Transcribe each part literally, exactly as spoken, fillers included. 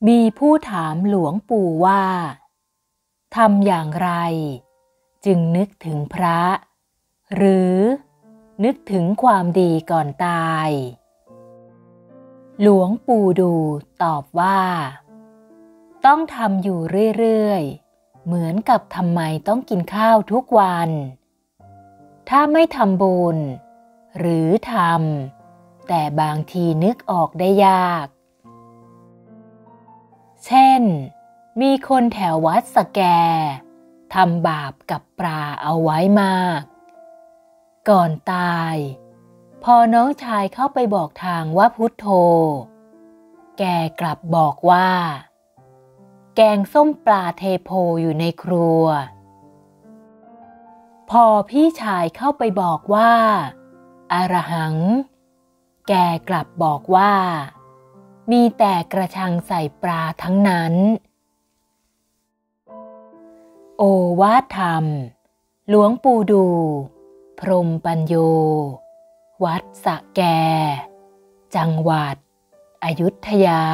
มีผู้ถามหลวงปู่ว่าทำอย่างไรจึงนึกถึงพระหรือนึกถึงความดีก่อนตายหลวงปู่ดูตอบว่าต้องทำอยู่เรื่อยๆเหมือนกับทำไมต้องกินข้าวทุกวันถ้าไม่ทำบุญหรือทำแต่บางทีนึกออกได้ยากเช่นมีคนแถววัดสแกทำบาปกับปลาเอาไว้มากก่อนตายพอน้องชายเข้าไปบอกทางว่าพุทโธแกกลับบอกว่าแกงส้มปลาเทโพอยู่ในครัวพอพี่ชายเข้าไปบอกว่าอรหังแกกลับบอกว่ามีแต่กระชังใส่ปลาทั้งนั้นโอวาทธรรมหลวงปู่ดูพรหมปัญโยวัดสะแกจังหวัดอยุธยา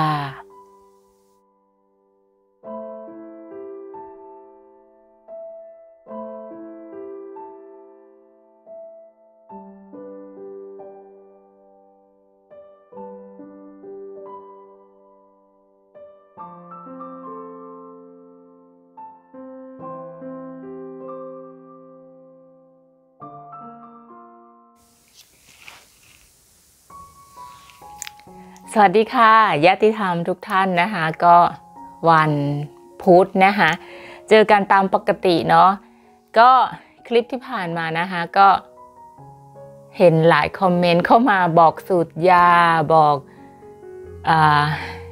สวัสดีค่ะญาติธรรมทุกท่านนะคะก็วันพุธนะคะเจอกันตามปกติเนาะก็คลิปที่ผ่านมานะคะก็เห็นหลายคอมเมนต์เข้ามาบอกสูตรยาบอกอ่า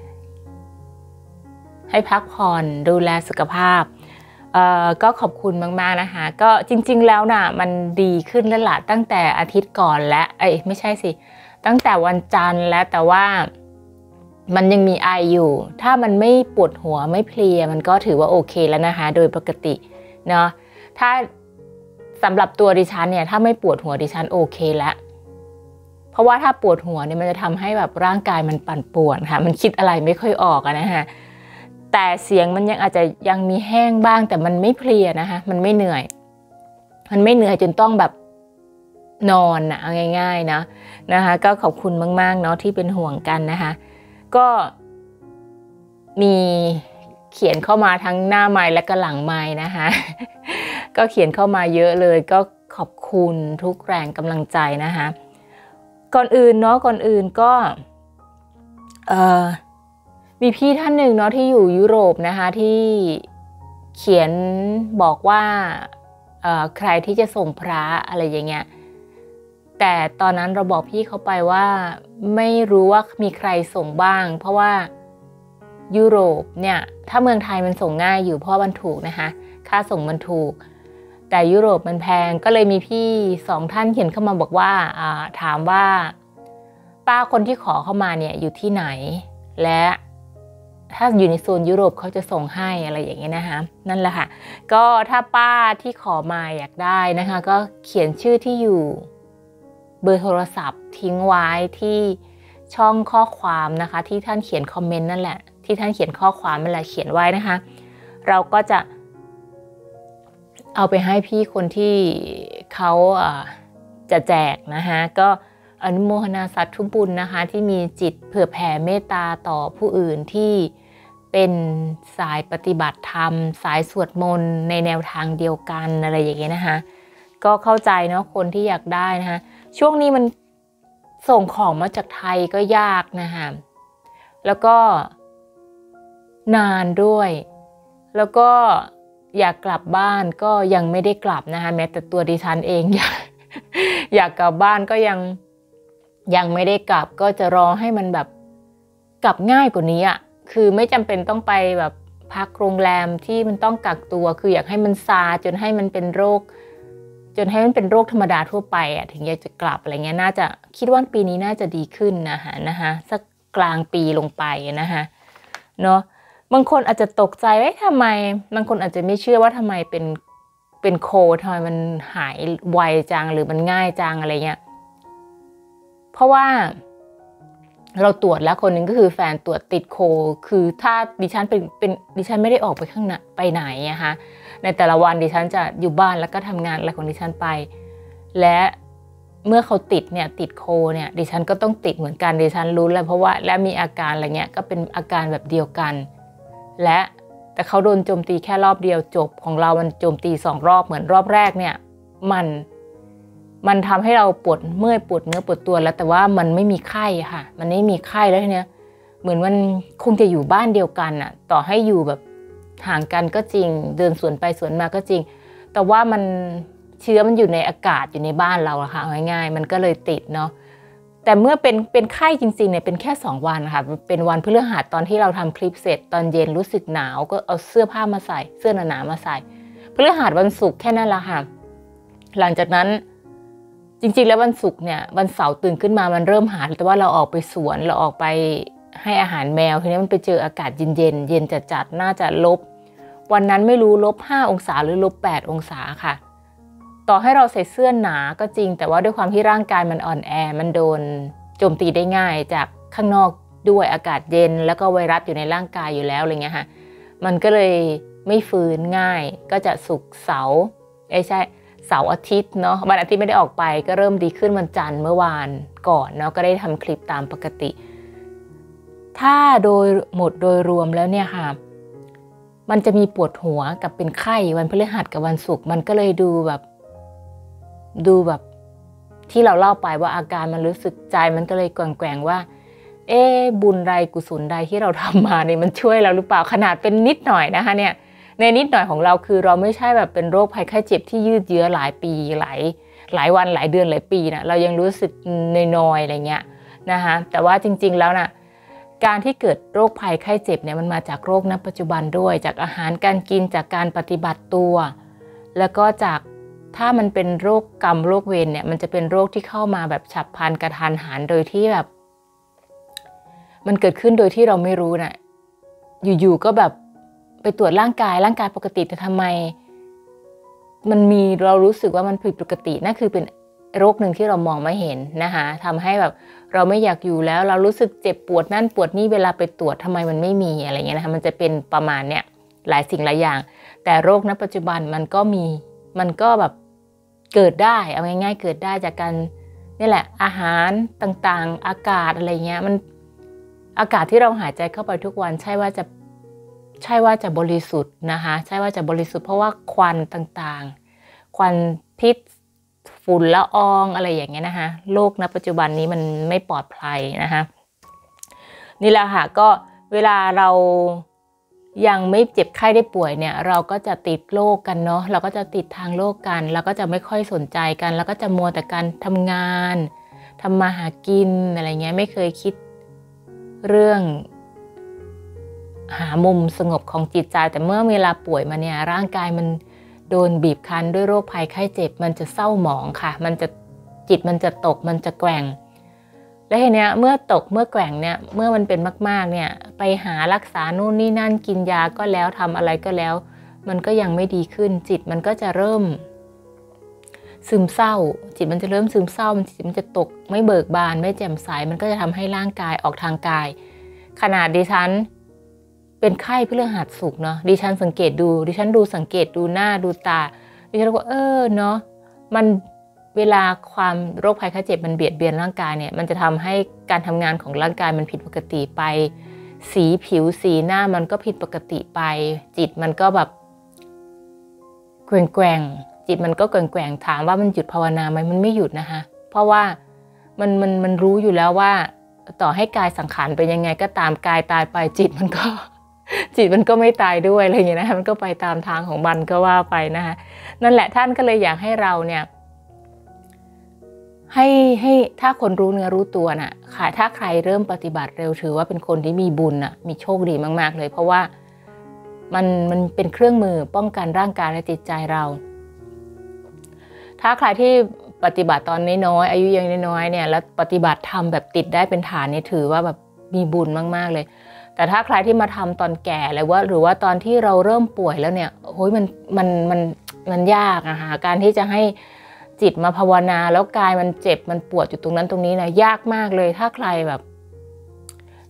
ให้พักผ่อนดูแลสุขภาพเอ่อก็ขอบคุณมากๆนะคะก็จริงๆแล้วน่ะมันดีขึ้นแล้วล่ะตั้งแต่อาทิตย์ก่อนและเอ้ยไม่ใช่สิตั้งแต่วันจันทร์แล้วแต่ว่ามันยังมีไออยู่ถ้ามันไม่ปวดหัวไม่เพลียมันก็ถือว่าโอเคแล้วนะคะโดยปกติเนาะถ้าสำหรับตัวดิฉันเนี่ยถ้าไม่ปวดหัวดิฉันโอเคแล้วเพราะว่าถ้าปวดหัวเนี่ยมันจะทำให้แบบร่างกายมันปั่นป่วนค่ะมันคิดอะไรไม่ค่อยออกนะฮะแต่เสียงมันยังอาจจะยังมีแห้งบ้างแต่มันไม่เพลียนะคะมันไม่เหนื่อยมันไม่เหนื่อยจนต้องแบบนอนนะเอาง่ายๆนะนะคะก็ขอบคุณมากๆเนาะที่เป็นห่วงกันนะคะก็มีเขียนเข้ามาทั้งหน้าไมค์และก็หลังไมค์นะคะก็เขียนเข้ามาเยอะเลยก็ขอบคุณทุกแรงกำลังใจนะคะก่อนอื่นเนาะก่อนอื่นก็เอ่อมีพี่ท่านหนึ่งเนาะที่อยู่ยุโรปนะคะที่เขียนบอกว่าเอ่อใครที่จะส่งพระอะไรอย่างเงี้ยแต่ตอนนั้นเราบอกพี่เขาไปว่าไม่รู้ว่ามีใครส่งบ้างเพราะว่ายุโรปเนี่ยถ้าเมืองไทยมันส่งง่ายอยู่เพราะมันถูกนะคะค่าส่งมันถูกแต่ยุโรปมันแพงก็เลยมีพี่สองท่านเขียนเข้ามาบอกว่าถามว่าป้าคนที่ขอเข้ามาเนี่ยอยู่ที่ไหนและถ้าอยู่ในโซนยุโรปเขาจะส่งให้อะไรอย่างเงี้ยนะคะนั่นแหละค่ะก็ถ้าป้าที่ขอมาอยากได้นะคะก็เขียนชื่อที่อยู่เบอร์โทรศัพท์ทิ้งไว้ที่ช่องข้อความนะคะที่ท่านเขียนคอมเมนต์นั่นแหละที่ท่านเขียนข้อความนั่นแหละเขียนไว้นะคะเราก็จะเอาไปให้พี่คนที่เขาจะแจกนะคะก็อนุโมทนาสาธุบุญนะคะที่มีจิตเผื่อแผ่เมตตาต่อผู้อื่นที่เป็นสายปฏิบัติธรรมสายสวดมนต์ในแนวทางเดียวกันอะไรอย่างเงี้ยนะคะก็เข้าใจเนาะคนที่อยากได้นะคะช่วงนี้มันส่งของมาจากไทยก็ยากนะคะแล้วก็นานด้วยแล้วก็อยากกลับบ้านก็ยังไม่ได้กลับนะคะแม้แต่ตัวดิฉันเองอยากอยากกลับบ้านก็ยังยังไม่ได้กลับก็จะรอให้มันแบบกลับง่ายกว่านี้อ่ะคือไม่จำเป็นต้องไปแบบพักโรงแรมที่มันต้องกักตัวคืออยากให้มันซาจนให้มันเป็นโรคจนให้มันเป็นโรคธรรมดาทั่วไปอ่ะถึงอยากจะกลับอะไรเงี้ยน่าจะคิดว่าปีนี้น่าจะดีขึ้นนะคะนะคะสักกลางปีลงไปนะคะเนาะบางคนอาจจะตกใจว่าทำไมบางคนอาจจะไม่เชื่อว่าทำไมเป็นเป็นโคทำไมมันหายไวจังหรือมันง่ายจังอะไรเงี้ยเพราะว่าเราตรวจแล้วคนหนึ่งก็คือแฟนตรวจติดโคคือถ้าดิฉันเป็นเป็นดิฉันไม่ได้ออกไปข้างหน้าไปไหนนะคะในแต่ละวันดิฉันจะอยู่บ้านแล้วก็ทำงานอะไรของดิฉันไปและเมื่อเขาติดเนี่ยติดโคเนี่ยดิฉันก็ต้องติดเหมือนกันดิฉันรู้แล้วเพราะว่าและมีอาการอะไรเงี้ยก็เป็นอาการแบบเดียวกันและแต่เขาโดนโจมตีแค่รอบเดียวจบของเรามันโจมตีสองรอบเหมือนรอบแรกเนี่ยมันมันทำให้เราปวดเมื่อยปวดเนื้อปวดตัวแล้วแต่ว่ามันไม่มีไข้ค่ะมันไม่มีไข้แล้วทีเนี้ยเหมือนมันคงจะอยู่บ้านเดียวกันอะต่อให้อยู่แบบห่างกันก็จริงเดินสวนไปสวนมาก็จริงแต่ว่ามันเชื้อมันอยู่ในอากาศอยู่ในบ้านเราอะค่ะง่ายๆมันก็เลยติดเนาะแต่เมื่อเป็นเป็นไข้จริงๆเนี่ยเป็นแค่สองวันค่ะเป็นวันพฤหัสตอนที่เราทำคลิปเสร็จตอนเย็นรู้สึกหนาวก็เอาเสื้อผ้ามาใส่เสื้อหนาๆมาใส่พฤหัสวันศุกร์แค่นั้นละค่ะหลังจากนั้นจริงๆแล้ววันศุกร์เนี่ยวันเสาร์ตื่นขึ้นมามันเริ่มหาแต่ว่าเราออกไปสวนเราออกไปให้อาหารแมวทีนี้มันไปเจออากาศเย็นเย็นเย็นจัดๆน่าจะลบวันนั้นไม่รู้ลบห้าองศาหรือลบแปดองศาค่ะต่อให้เราใส่เสื้อหนาก็จริงแต่ว่าด้วยความที่ร่างกายมันอ่อนแอมันโดนโจมตีได้ง่ายจากข้างนอกด้วยอากาศเย็นแล้วก็ไวรัสอยู่ในร่างกายอยู่แล้วอะไรเงี้ยค่ะมันก็เลยไม่ฟื้นง่ายก็จะศุกร์เสาร์ไม่ใช่เสาร์อาทิตย์เนาะวันอาทิตย์ไม่ได้ออกไปก็เริ่มดีขึ้นวันจันทร์เมื่อวานก่อนเนาะก็ได้ทำคลิปตามปกติถ้าโดยหมดโดยรวมแล้วเนี่ยค่ะมันจะมีปวดหัวกับเป็นไข้วันพฤหัสกับวันศุกร์มันก็เลยดูแบบดูแบบที่เราเล่าไปว่าอาการมันรู้สึกใจมันก็เลยแกว่งๆว่าเอ๊ะบุญใดกุศลใดที่เราทำมาเนี่ยมันช่วยเราหรือเปล่าขนาดเป็นนิดหน่อยนะคะเนี่ยในนิดหน่อยของเราคือเราไม่ใช่แบบเป็นโรคภัยไข้เจ็บที่ยืดเยื้อหลายปีหลายหลายวันหลายเดือนหลายปีนะเรายังรู้สึกน้อยๆอะไรเงี้ยนะคะแต่ว่าจริงๆแล้วนะการที่เกิดโรคภัยไข้เจ็บเนี่ยมันมาจากโรคณปัจจุบันด้วยจากอาหารการกินจากการปฏิบัติตัวแล้วก็จากถ้ามันเป็นโรคกรรมโรคเวรเนี่ยมันจะเป็นโรคที่เข้ามาแบบฉับพลันกระทันหันโดยที่แบบมันเกิดขึ้นโดยที่เราไม่รู้นะอยู่ๆก็แบบไปตรวจร่างกายร่างกายปกติแต่ทำไมมันมีเรารู้สึกว่ามันผิดปกตินั่นคือเป็นโรคหนึ่งที่เรามองไม่เห็นนะคะทำให้แบบเราไม่อยากอยู่แล้วเรารู้สึกเจ็บปวดนั่นปวดนี่เวลาไปตรวจทำไมมันไม่มีอะไรเงี้ยนะคะมันจะเป็นประมาณเนี้ยหลายสิ่งหลายอย่างแต่โรคณปัจจุบันมันก็มีมันก็แบบเกิดได้เอาง่ายๆเกิดได้จากการนี่แหละอาหารต่างๆอากาศอะไรเงี้ยมันอากาศที่เราหายใจเข้าไปทุกวันใช่ว่าจะใช่ว่าจะบริสุทธิ์นะคะใช่ว่าจะบริสุทธิ์เพราะว่าควันต่างๆควันพิษฝุ่นละอองอะไรอย่างเงี้ยนะคะโลกณปัจจุบันนี้มันไม่ปลอดภัยนะคะนี่แหละค่ะก็เวลาเรายังไม่เจ็บไข้ได้ป่วยเนี่ยเราก็จะติดโรคกันเนาะเราก็จะติดทางโลกกันเราก็จะไม่ค่อยสนใจกันแล้วก็จะมัวแต่การทำงานทำมาหากินอะไรเงี้ยไม่เคยคิดเรื่องหามุมสงบของจิตใจแต่เมื่อเวลาป่วยมาเนี่ยร่างกายมันโดนบีบคั้นด้วยโรคภัยไข้เจ็บมันจะเศร้าหมองค่ะมันจะจิตมันจะตกมันจะแกว่งและทีเนี้ยเมื่อตกเมื่อแกว่งเนี่ยเมื่อมันเป็นมากๆเนี่ยไปหารักษาโน่นนี่นั่นกินยาก็แล้วทำอะไรก็แล้วมันก็ยังไม่ดีขึ้นจิตมันก็จะเริ่มซึมเศร้าจิตมันจะเริ่มซึมเศร้ามันจิตมันจะตกไม่เบิกบานไม่แจ่มใสมันก็จะทำให้ร่างกายออกทางกายขนาดดิฉันเป็นไข้พฤหัสศุกร์เนาะดิฉันสังเกตดูดิฉันดูสังเกตดูหน้าดูตาดิฉันก็เออเนาะมันเวลาความโรคภัยไข้เจ็บมันเบียดเบียนร่างกายเนี่ยมันจะทำให้การทำงานของร่างกายมันผิดปกติไปสีผิวสีหน้ามันก็ผิดปกติไปจิตมันก็แบบแกว่งๆจิตมันก็แกว่งๆถามว่ามันหยุดภาวนาไหมมันไม่หยุดนะคะเพราะว่ามันมันมันรู้อยู่แล้วว่าต่อให้กายสังขารเป็นยังไงก็ตามกายตายไปจิตมันก็จิตมันก็ไม่ตายด้วยอะไรอย่างเงี้ยนะคะมันก็ไปตามทางของมันก็ว่าไปนะคะนั่นแหละท่านก็เลยอยากให้เราเนี่ยให้ให้ถ้าคนรู้เนื้อรู้ตัวน่ะค่ะถ้าใครเริ่มปฏิบัติเร็วถือว่าเป็นคนที่มีบุญน่ะมีโชคดีมากๆเลยเพราะว่ามันมันเป็นเครื่องมือป้องกันร่างกายและจิตใจเราถ้าใครที่ปฏิบัติตอนน้อยๆอายุยังน้อยๆเนี่ยแล้วปฏิบัติทำแบบติดได้เป็นฐานเนี่ยถือว่าแบบมีบุญมากๆเลยแต่ถ้าใครที่มาทำตอนแก่หรือว่าหรือว่าตอนที่เราเริ่มป่วยแล้วเนี่ยโอ้ยมันมันมันมันยากอะค่ะการที่จะให้จิตมาภาวนาแล้วกายมันเจ็บมันปวดอยู่ตรงนั้นตรงนี้นะยากมากเลยถ้าใครแบบ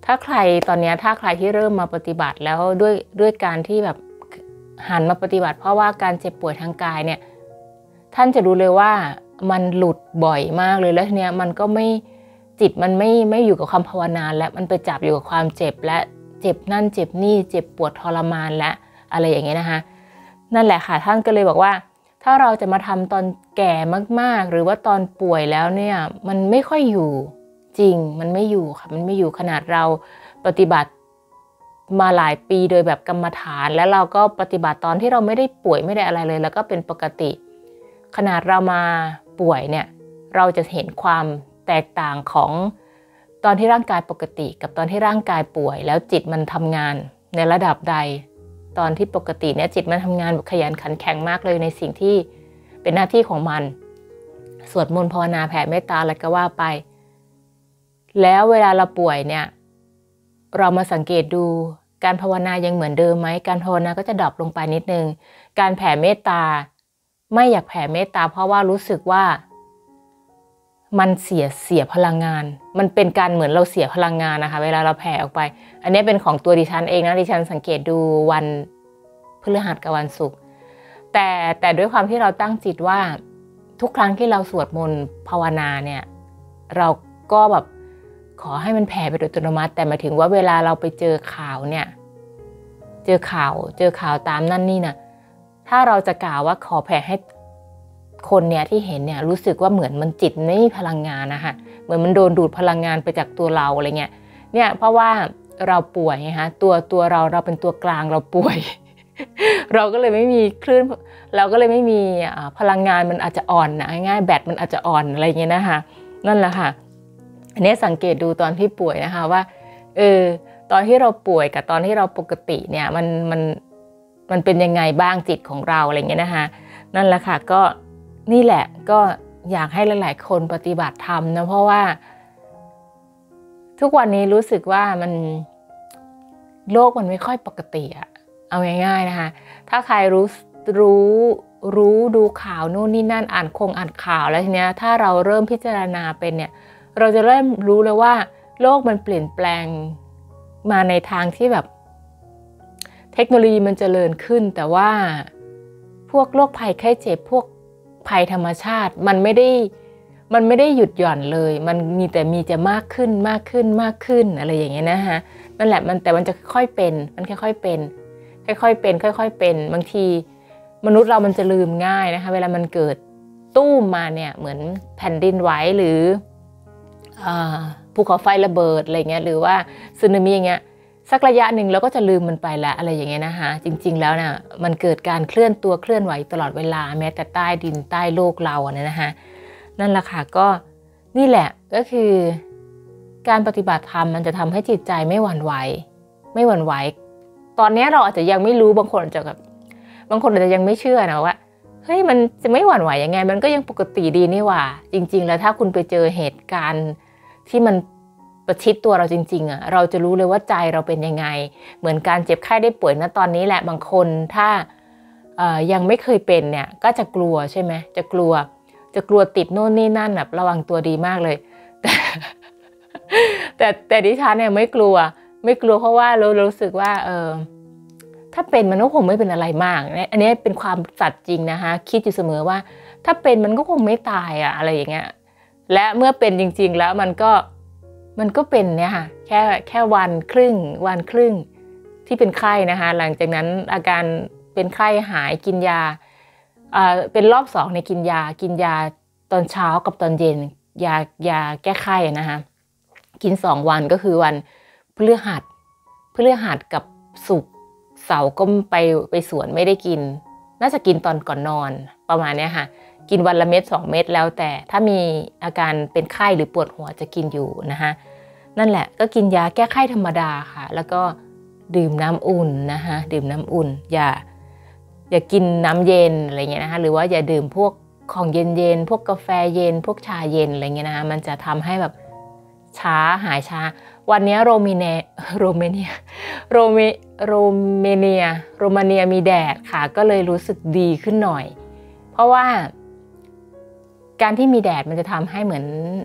ถ้าใครตอนนี้ถ้าใครที่เริ่มมาปฏิบัติแล้วด้วยด้วยการที่แบบหันมาปฏิบัติเพราะว่าการเจ็บป่วยทางกายเนี่ยท่านจะรู้เลยว่ามันหลุดบ่อยมากเลยแล้วทีเนี้ยมันก็ไม่จิตมันไม่ไม่อยู่กับความภาวนาและมันไปจับอยู่กับความเจ็บและเจ็บนั่นเจ็บนี่เจ็บปวดทรมานและอะไรอย่างเงี้ยนะคะนั่นแหละค่ะท่านก็เลยบอกว่าถ้าเราจะมาทำตอนแก่มากๆหรือว่าตอนป่วยแล้วเนี่ยมันไม่ค่อยอยู่จริงมันไม่อยู่ค่ะมันไม่อยู่ขนาดเราปฏิบัติมาหลายปีโดยแบบกรรมฐานแล้วเราก็ปฏิบัติตอนที่เราไม่ได้ป่วยไม่ได้อะไรเลยแล้วก็เป็นปกติขนาดเรามาป่วยเนี่ยเราจะเห็นความแตกต่างของตอนที่ร่างกายปกติกับตอนที่ร่างกายป่วยแล้วจิตมันทำงานในระดับใดตอนที่ปกติเนี่ยจิตมันทำงานแบบขยันขันแข็งมากเลยในสิ่งที่เป็นหน้าที่ของมันสวดมนต์ภาวนาแผ่เมตตาอะไรก็ว่าไปแล้วเวลาเราป่วยเนี่ยเรามาสังเกตดูการภาวนายังเหมือนเดิมไหมการภาวนาก็จะดรอปลงไปนิดนึงการแผ่เมตตาไม่อยากแผ่เมตตาเพราะว่ารู้สึกว่ามันเสียเสียพลังงานมันเป็นการเหมือนเราเสียพลังงานนะคะเวลาเราแผ่ออกไปอันนี้เป็นของตัวดิฉันเองนะดิฉันสังเกตดูวันพฤหัสกับวันศุกร์แต่แต่ด้วยความที่เราตั้งจิตว่าทุกครั้งที่เราสวดมนต์ภาวนาเนี่ยเราก็แบบขอให้มันแผ่ไปโดยอัตโนมัติแต่หมายถึงว่าเวลาเราไปเจอข่าวเนี่ยเจอข่าวเจอข่าวตามนั่นนี่นะถ้าเราจะกล่าวว่าขอแผ่ให้คนเนี่ยที่เห็นเนี่ยรู้สึกว่าเหมือนมันจิตไม่มีพลังงานนะคะเหมือนมันโดนดูดพลังงานไปจากตัวเราอะไรเงี้ยเนี่ยเพราะว่าเราป่วยไงคะตัวตัวเราเราเป็นตัวกลางเราป่วย เราก็เลยไม่มีคลื่นเราก็เลยไม่มีพลังงานมันอาจจะอ่อนนะง่ายแบตมันอาจจะอ่อนอะไรเงี้ยนะคะนั่นแหละค่ะอันนี้สังเกตดูตอนที่ป่วยนะคะว่าเออตอนที่เราป่วยกับตอนที่เราปกติเนี่ยมันมันมันเป็นยังไงบ้างจิตของเราอะไรเงี้ยนะคะนั่นแหละค่ะก็นี่แหละก็อยากให้หลายๆคนปฏิบัติธรรมนะเพราะว่าทุกวันนี้รู้สึกว่ามันโลกมันไม่ค่อยปกติอะเอาง่ายๆนะคะถ้าใครรู้รู้รู้ดูข่าวนู่นนี่นั่นอ่านคงอ่านข่าวแล้วทีเนี้ยถ้าเราเริ่มพิจารณาเป็นเนี่ยเราจะเริ่มรู้เลยว่าโลกมันเปลี่ยนแปลงมาในทางที่แบบเทคโนโลยีมันเจริญขึ้นแต่ว่าพวกโรคภัยไข้เจ็บพวกภัยธรรมชาติมันไม่ได้มันไม่ได้หยุดหย่อนเลยมันมีแต่มีจะมากขึ้นมากขึ้นมากขึ้นอะไรอย่างเงี้ยนะคะนั่นแหละมันแต่มันจะค่อยๆเป็นมันค่อยๆเป็นค่อยๆเป็นค่อยๆเป็นบางทีมนุษย์เรามันจะลืมง่ายนะคะเวลามันเกิดตู้มมาเนี่ยเหมือนแผ่นดินไหวหรือภูเขาไฟระเบิดอะไรเงี้ยหรือว่าสึนามิอย่างเงี้ยสักระยะหนึ่งเราก็จะลืมมันไปแล้วอะไรอย่างเงี้ยนะคะจริงๆแล้วนะมันเกิดการเคลื่อนตัวเคลื่อนไหวตลอดเวลาแม้แต่ใต้ดินใต้โลกเราเนี่ยนะคะนั่นแหละค่ะก็นี่แหละก็คือการปฏิบัติธรรมมันจะทำให้จิตใจไม่หวั่นไหวไม่หวั่นไหวตอนนี้เราอาจจะยังไม่รู้บางคนอาจจะแบบบางคนอาจจะยังไม่เชื่อนะว่าเฮ้ยมันจะไม่หวั่นไหวยังไงมันก็ยังปกติดีนี่หว่าจริงๆแล้วถ้าคุณไปเจอเหตุการณ์ที่มันประชิดตัวเราจริงๆอ่ะเราจะรู้เลยว่าใจเราเป็นยังไงเหมือนการเจ็บไข้ได้ป่วยนะตอนนี้แหละบางคนถ้ายังไม่เคยเป็นเนี่ยก็จะกลัวใช่ไหมจะกลัวจะกลัวติดโน่นนี่นั่นแบบระวังตัวดีมากเลยแต่แต่แต่ดิฉันเนี่ยไม่กลัวไม่กลัวเพราะว่าเรารู้สึกว่าเออถ้าเป็นมันก็คงไม่เป็นอะไรมากอันนี้เป็นความสัตย์จริงนะคะคิดอยู่เสมอว่าถ้าเป็นมันก็คงไม่ตายอะอะไรอย่างเงี้ยและเมื่อเป็นจริงๆแล้วมันก็มันก็เป็นเนี่ยค่ะแค่แค่วันครึ่งวันครึ่งที่เป็นไข้นะคะหลังจากนั้นอาการเป็นไข้หายกินยาเป็นรอบสองในกินยากินยาตอนเช้ากับตอนเย็นยายาแก้ไข้นะคะกินสองวันก็คือวันพฤหัสพฤหัสกับศุกร์เสาร์ก็ไปไปสวนไม่ได้กินน่าจะกินตอนก่อนนอนประมาณนี้ค่ะกินวันละเม็ดสองเม็ดแล้วแต่ถ้ามีอาการเป็นไข้หรือปวดหัวจะกินอยู่นะคะนั่นแหละก็กินยาแก้ไข้ธรรมดาค่ะแล้วก็ดื่มน้ำอุ่นนะคะดื่มน้ำอุ่นอย่าอย่ากินน้ำเย็นอะไรเงี้ยนะคะหรือว่าอย่าดื่มพวกของเย็นๆพวกกาแฟเย็นพวกชาเย็นอะไรเงี้ยนะคะมันจะทำให้แบบช้าหายช้าวันนี้โรมิเนโรเมเนียโรเมโรเมเนียโรมาเนียมีแดดค่ะก็เลยรู้สึกดีขึ้นหน่อยเพราะว่าการที่มีแดดมันจะทำให้เหมือน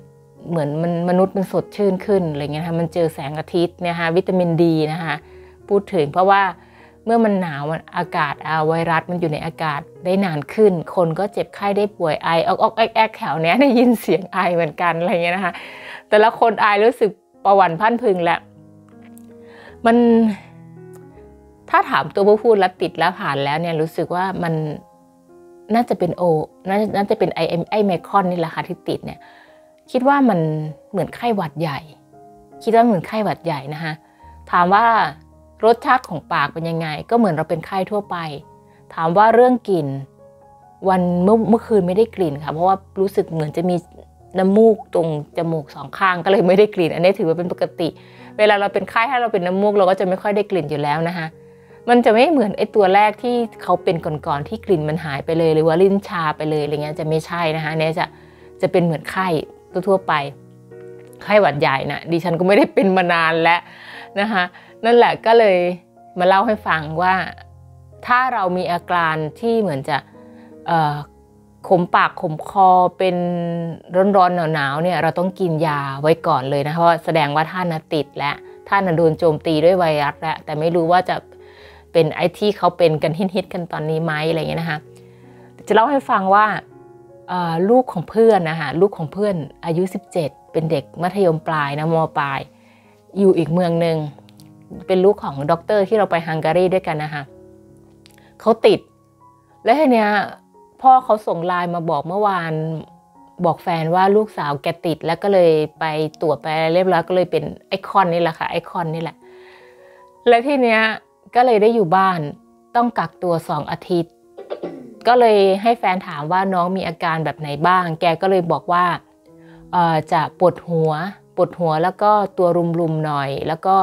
เหมือนมันมนุษย์มันสดชื่นขึ้นอะไรเงี้ยค่ะมันเจอแสงอาทิตย์เนี่ยค่ะวิตามินดีนะคะพูดถึงเพราะว่าเมื่อมันหนาวอากาศไวรัสมันอยู่ในอากาศได้นานขึ้นคนก็เจ็บไข้ได้ป่วยไอออกออกแอกแอกแถวเนี้ยได้ยินเสียงไอเหมือนกันอะไรเงี้ยนะคะแต่ละคนไอรู้สึกประหวั่นพันพึงแหละมันถ้าถามตัวผู้พูดแล้วติดแล้วผ่านแล้วเนี่ยรู้สึกว่ามันน่าจะเป็นโอน่าน่าจะเป็นไอไอไมครอนนี่แหละค่ะที่ติดเนี่ยคิดว่ามันเหมือนไข้หวัดใหญ่คิดว่าเหมือนไข้หวัดใหญ่นะคะถามว่ารสชาติของปากเป็นยังไงก็เหมือนเราเป็นไข้ทั่วไปถามว่าเรื่องกลิ่นวันเมื่อเมื่อคืนไม่ได้กลิ่นค่ะเพราะว่ารู้สึกเหมือนจะมีน้ำมูกตรงจมูกสองข้างก็เลยไม่ได้กลิ่นอันนี้ถือว่าเป็นปกติเวลาเราเป็นไข้ถ้าเราเป็นน้ำมูกเราก็จะไม่ค่อยได้กลิ่นอยู่แล้วนะคะมันจะไม่เหมือนไอ้ตัวแรกที่เขาเป็นก่อนๆที่กลิ่นมันหายไปเลยหรือว่าลิ้นชาไปเลยอะไรเงี้ยจะไม่ใช่นะคะเนี่ยจะจะเป็นเหมือนไข้ทั่วไปไข้หวัดใหญ่นะดิฉันก็ไม่ได้เป็นมานานแล้วนะคะนั่นแหละก็เลยมาเล่าให้ฟังว่าถ้าเรามีอาการที่เหมือนจะขมปากขมคอเป็นร้อนๆหนาวๆเนี่ยเราต้องกินยาไว้ก่อนเลยนะเพราะแสดงว่าท่านติดและท่านโดนโจมตีด้วยไวรัสแล้วแต่ไม่รู้ว่าจะเป็นไอ้ที่เขาเป็นกันฮิตๆกันตอนนี้ไหมอะไรเงี้ยนะคะจะเล่าให้ฟังว่าลูกของเพื่อนนะคะลูกของเพื่อนอายุสิบเจ็ดเป็นเด็กมัธยมปลายนะม.ปลายอยู่อีกเมืองหนึ่งเป็นลูกของด็อกเตอร์ที่เราไปฮังการีด้วยกันนะคะเขาติดและทีเนี้ยพ่อเขาส่งไลน์มาบอกเมื่อวานบอกแฟนว่าลูกสาวแกติดแล้วก็เลยไปตรวจไปเรียบร้อยก็เลยเป็นไอคอนนี่แหละค่ะไอคอนนี่แหละและทีเนี้ยก็เลยได้อยู่บ้านต้องกักตัวสองอาทิตย์ก็เลยให้แฟนถามว่าน้องมีอาการแบบไหนบ้างแกก็เลยบอกว่าเอ่อจะปวดหัวปวดหัวแล้วก็ตัวรุมๆหน่อยแล้วก็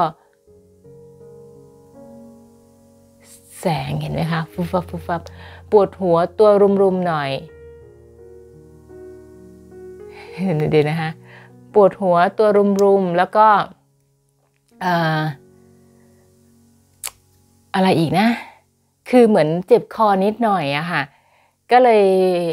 แสงเห็นไหมคะฟุบฟับฟุบฟับปวดหัวตัวรุมๆหน่อยเดี๋ยวนะคะปวดหัวตัวรุมๆแล้วก็อะไรอีกนะคือเหมือนเจ็บคอนิดหน่อยอะค่ะก็เลย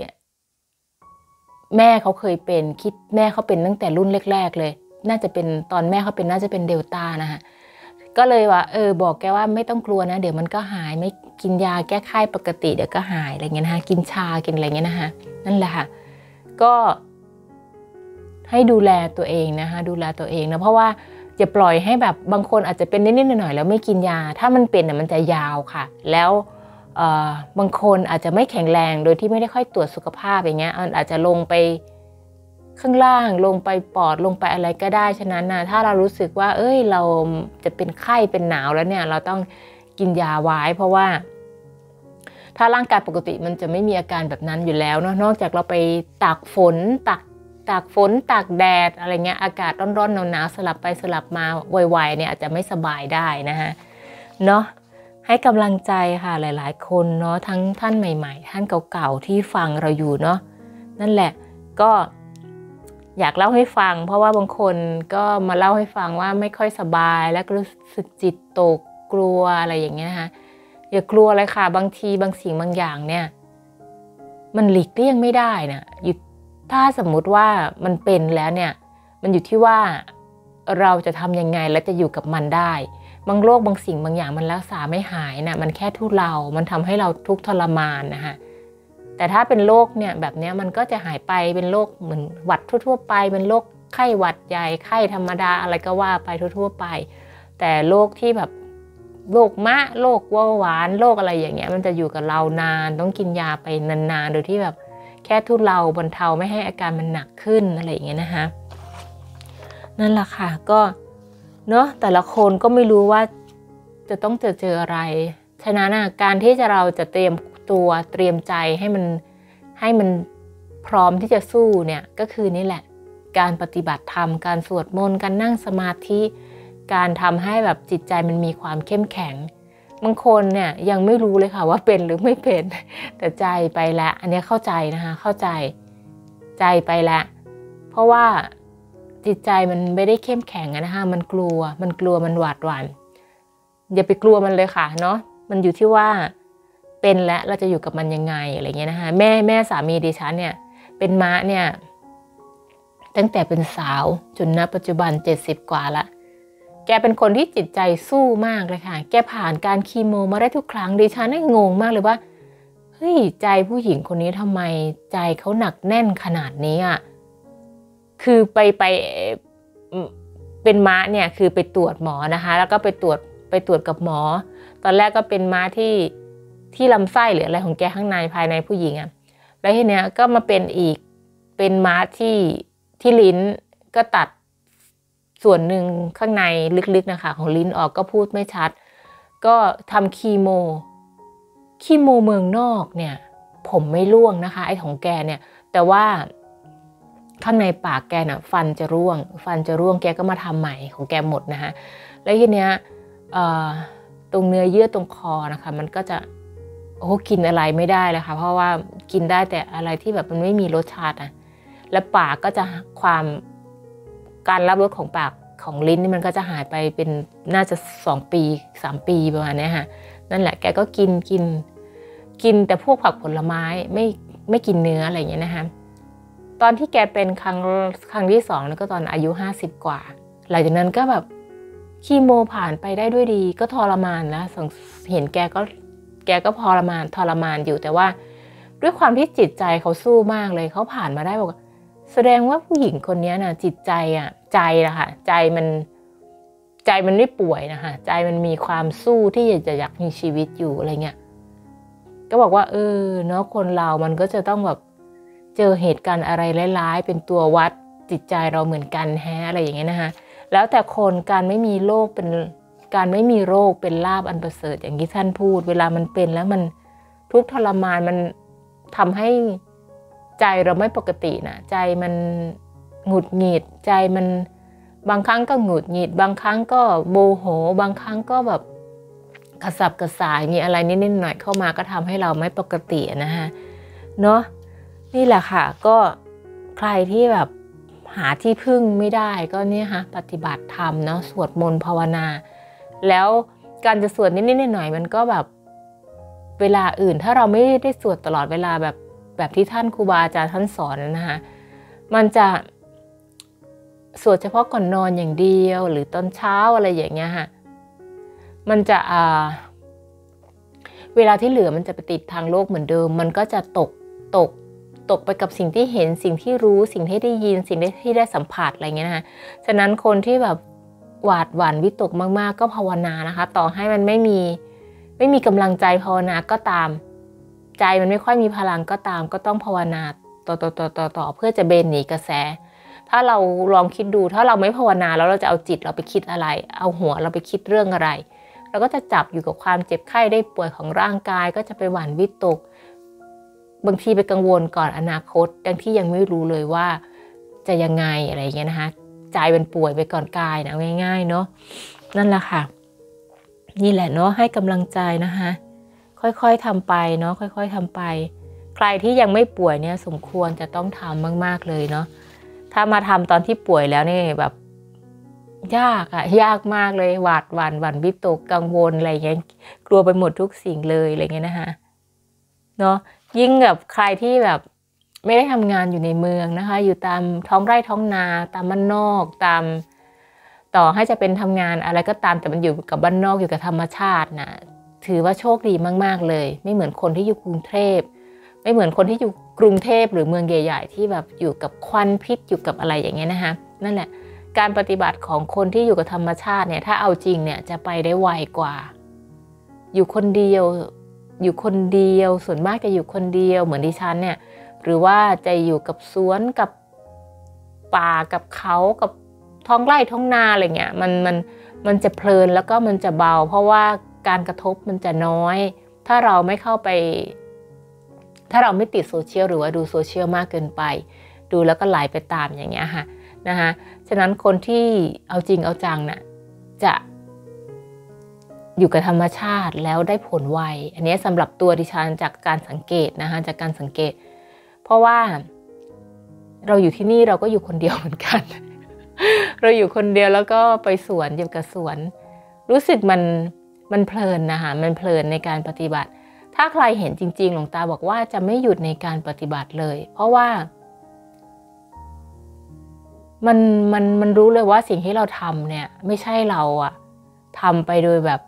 แม่เขาเคยเป็นคิดแม่เขาเป็นตั้งแต่รุ่นแรกๆเลยน่าจะเป็นตอนแม่เขาเป็นน่าจะเป็นเดลต้านะคะก็เลยว่าเออบอกแกว่าไม่ต้องกลัวนะเดี๋ยวมันก็หายไม่กินยาแก้ไข้ปกติเดี๋ยวก็หายอะไรเงี้ยนะคะกินชากินอะไรเงี้ยนะคะนั่นแหละค่ะก็ให้ดูแลตัวเองนะคะดูแลตัวเองนะเพราะว่าอย่าปล่อยให้แบบบางคนอาจจะเป็นนิดๆหน่อยๆแล้วไม่กินยาถ้ามันเป็นเนี่ยมันจะยาวค่ะแล้วบางคนอาจจะไม่แข็งแรงโดยที่ไม่ได้ค่อยตรวจสุขภาพอย่างเงี้ยอาจจะลงไปข้างล่างลงไปปอดลงไปอะไรก็ได้ฉะนั้นนะถ้าเรารู้สึกว่าเอ้ยเราจะเป็นไข้เป็นหนาวแล้วเนี่ยเราต้องกินยาไว้เพราะว่าถ้าร่างกายปกติมันจะไม่มีอาการแบบนั้นอยู่แล้วเนาะนอกจากเราไปตากฝนตากตากฝนตากแดดอะไรเงี้ยอากาศร้อนๆหนาวๆสลับไปสลับมาไวๆเนี่ยอาจจะไม่สบายได้นะคะเนาะให้กำลังใจค่ะหลายๆคนเนาะทั้งท่านใหม่ๆท่านเก่าๆที่ฟังเราอยู่เนาะนั่นแหละก็อยากเล่าให้ฟังเพราะว่าบางคนก็มาเล่าให้ฟังว่าไม่ค่อยสบายแล้วก็รู้สึกจิตตกกลัวอะไรอย่างเงี้ยนะคะอย่ากลัวเลยค่ะบางทีบางสิ่งบางอย่างเนี่ยมันหลีกเลี่ยงไม่ได้นะอยู่ถ้าสมมุติว่ามันเป็นแล้วเนี่ยมันอยู่ที่ว่าเราจะทำยังไงและจะอยู่กับมันได้บางโรคบางสิ่งบางอย่างมันรักษาไม่หายนะมันแค่ทุเลามันทำให้เราทุกข์ทรมานนะคะแต่ถ้าเป็นโรคเนี่ยแบบนี้มันก็จะหายไปเป็นโรคเหมือนหวัดทั่วๆไปเป็นโรคไข้หวัดใหญ่ไข้ธรรมดาอะไรก็ว่าไปทั่วๆไปแต่โรคที่แบบโรคมะโรคเบาหวานโรคอะไรอย่างเงี้ยมันจะอยู่กับเรานานต้องกินยาไปนานๆโดยที่แบบแค่ทุเลาบรรเทาไม่ให้อาการมันหนักขึ้นอะไรอย่างเงี้ยนะคะนั่นแหละค่ะก็เนาะแต่ละคนก็ไม่รู้ว่าจะต้องเจอเจออะไรฉะนั้นการที่จะเราจะเตรียมตัวเตรียมใจให้มันให้มันพร้อมที่จะสู้เนี่ยก็คือนี่แหละการปฏิบัติธรรมการสวดมนต์การนั่งสมาธิการทำให้แบบจิตใจมันมีความเข้มแข็งบางคนเนี่ยยังไม่รู้เลยค่ะว่าเป็นหรือไม่เป็นแต่ใจไปแล้วอันนี้เข้าใจนะคะเข้าใจใจไปแล้วเพราะว่าจิตใจมันไม่ได้เข้มแข็งนะคะมันกลัวมันกลัวมันหวาดหวั่นอย่าไปกลัวมันเลยค่ะเนาะมันอยู่ที่ว่าเป็นและเราจะอยู่กับมันยังไงอะไรเงี้ยนะคะแม่แม่สามีดิฉันเนี่ยเป็นม้าเนี่ยตั้งแต่เป็นสาวจนณปัจจุบันเจ็ดสิบกว่าละแกเป็นคนที่จิตใจสู้มากเลยค่ะแกผ่านการคีโมมาได้ทุกครั้งดิฉันนี่งงมากเลยว่าเฮ้ยใจผู้หญิงคนนี้ทำไมใจเขาหนักแน่นขนาดนี้อ่ะคือไปไปเป็นม้าเนี่ยคือไปตรวจหมอนะคะแล้วก็ไปตรวจไปตรวจกับหมอตอนแรกก็เป็นม้าที่ที่ลำไส้หรืออะไรของแกข้างในภายในผู้หญิงอ่ะแล้วทีเนี้ยก็มาเป็นอีกเป็นม้าที่ที่ลิ้นก็ตัดส่วนหนึ่งข้างในลึกๆนะคะของลิ้นออกก็พูดไม่ชัดก็ทำคีโมคีโมเมืองนอกเนี่ยผมไม่ร่วงนะคะไอ้ของแกเนี่ยแต่ว่าข้างในปากแกน่ะฟันจะร่วงฟันจะร่วงแกก็มาทำใหม่ของแกหมดนะคะแล้วทีเนี้ยตรงเนื้อเยื่อตรงคอนะคะมันก็จะโอ้กินอะไรไม่ได้เลยค่ะเพราะว่ากินได้แต่อะไรที่แบบมันไม่มีรสชาตินะและปากก็จะความการรับรสของปากของลิ้นนี่มันก็จะหายไปเป็นน่าจะสองปีสามปีประมาณนี้ค่ะนั่นแหละแกก็กินกินกินแต่พวกผักผลไม้ไม่ไม่กินเนื้ออะไรอย่างเงี้ยนะคะตอนที่แกเป็นครั้งครั้งที่สองแล้วก็ตอนอายุห้าสิบกว่าหลังจากนั้นก็แบบคีโมผ่านไปได้ด้วยดีก็ทรมานนะเห็นแกก็แกก็ทรมานทรมานอยู่แต่ว่าด้วยความที่จิตใจเขาสู้มากเลยเขาผ่านมาได้บอกแสดงว่าผู้หญิงคนนี้นะจิตใจอ่ะใจนะคะใจมันใจมันไม่ป่วยนะคะใจมันมีความสู้ที่จะอยากมีชีวิตอยู่อะไรเงี้ยก็บอกว่าเออเนาะคนเรามันก็จะต้องแบบเจอเหตุการณ์อะไรร้ายๆเป็นตัววัดจิตใจเราเหมือนกันแฮะอะไรอย่างเงี้ยนะคะแล้วแต่คนการไม่มีโรคเป็นการไม่มีโรคเป็นลาภอันประเสริฐอย่างที่ท่านพูดเวลามันเป็นแล้วมันทุกข์ทรมานมันทำให้ใจเราไม่ปกตินะใจมันหงุดหงิดใจมันบางครั้งก็หงุดหงิดบางครั้งก็โมโหบางครั้งก็แบบกระสับกระส่ายมีอะไรนิดๆหน่อยเข้ามาก็ทำให้เราไม่ปกตินะคะเนาะนี่แหละค่ะก็ใครที่แบบหาที่พึ่งไม่ได้ก็เนี่ยค่ะปฏิบัติธรรมเนาะสวดมนต์ภาวนาแล้วการจะสวดนิดๆหน่อยๆมันก็แบบเวลาอื่นถ้าเราไม่ได้สวดตลอดเวลาแบบแบบที่ท่านครูบาอาจารย์ท่านสอนนะคะมันจะสวดเฉพาะก่อนนอนอย่างเดียวหรือตอนเช้าอะไรอย่างเงี้ยค่ะมันจะอ่าเวลาที่เหลือมันจะไปติดทางโลกเหมือนเดิมมันก็จะตกตกตกไปกับสิ่งที่เห็นสิ่งที่รู้สิ่งที่ได้ยินสิ่งที่ได้สัมผัสอะไรเงี้ยนะคะฉะนั้นคนที่แบบหวาดหวั่นวิตกมากๆก็ภาวนานะคะต่อให้มันไม่มีไม่มีกำลังใจภาวนาก็ตามใจมันไม่ค่อยมีพลังก็ตามก็ต้องภาวนาต่อต่อต่อต่อต่อเพื่อจะเบนหนีกระแสถ้าเราลองคิดดูถ้าเราไม่ภาวนาแล้วเราจะเอาจิตเราไปคิดอะไรเอาหัวเราไปคิดเรื่องอะไรเราก็จะจับอยู่กับความเจ็บไข้ได้ป่วยของร่างกายก็จะไปหวั่นวิตกบางทีไปกังวลก่อนอนาคตดังที่ยังไม่รู้เลยว่าจะยังไงอะไรอย่างเงี้ยนะคะใจเป็นป่วยไปก่อนกายนะง่ายๆเนาะนั่นแหละค่ะนี่แหละเนาะให้กำลังใจนะคะค่อยๆทำไปเนาะค่อยๆทำไปใครที่ยังไม่ป่วยเนี่ยสมควรจะต้องทำมากๆเลยเนาะถ้ามาทำตอนที่ป่วยแล้วนี่แบบยากอะยากมากเลยหวาดหวั่นหวั่นวิตกกังวลอะไรอย่างเงี้ยกลัวไปหมดทุกสิ่งเลยอะไรเงี้ยนะคะเนาะยิ่งแบบใครที่แบบไม่ได้ทำงานอยู่ในเมืองนะคะอยู่ตามท้องไร่ท้องนาตามบ้านนอกตามต่อให้จะเป็นทำงานอะไรก็ตามแต่มันอยู่กับบ้านนอกอยู่กับธรรมชาตินะถือว่าโชคดีมากๆเลยไม่เหมือนคนที่อยู่กรุงเทพไม่เหมือนคนที่อยู่กรุงเทพหรือเมืองใหญ่ๆที่แบบอยู่กับควันพิษอยู่กับอะไรอย่างเงี้ยนะคะนั่นแหละการปฏิบัติของคนที่อยู่กับธรรมชาติเนี่ยถ้าเอาจริงเนี่ยจะไปได้ไวกว่าอยู่คนเดียวอยู่คนเดียวส่วนมากจะอยู่คนเดียวเหมือนดิฉันเนี่ยหรือว่าจะอยู่กับสวนกับป่ากับเขากับท้องไร่ท้องนาอะไรเงี้ยมันมันมันจะเพลินแล้วก็มันจะเบาเพราะว่าการกระทบมันจะน้อยถ้าเราไม่เข้าไปถ้าเราไม่ติดโซเชียลหรือว่าดูโซเชียลมากเกินไปดูแล้วก็ไหลไปตามอย่างเงี้ยค่ะนะคะฉะนั้นคนที่เอาจริงเอาจังน่ะจะอยู่กับธรรมชาติแล้วได้ผลไวอันนี้สำหรับตัวดิฉันจากการสังเกตนะคะจากการสังเกตเพราะว่าเราอยู่ที่นี่เราก็อยู่คนเดียวเหมือนกัน เราอยู่คนเดียวแล้วก็ไปสวนอยู่กับสวนรู้สึกมันมันเพลินนะคะมันเพลินในการปฏิบัติถ้าใครเห็นจริงๆหลวงตาบอกว่าจะไม่หยุดในการปฏิบัติเลยเพราะว่ามันมันมันรู้เลยว่าสิ่งที่เราทำเนี่ยไม่ใช่เราอะทำไปโดยแบบ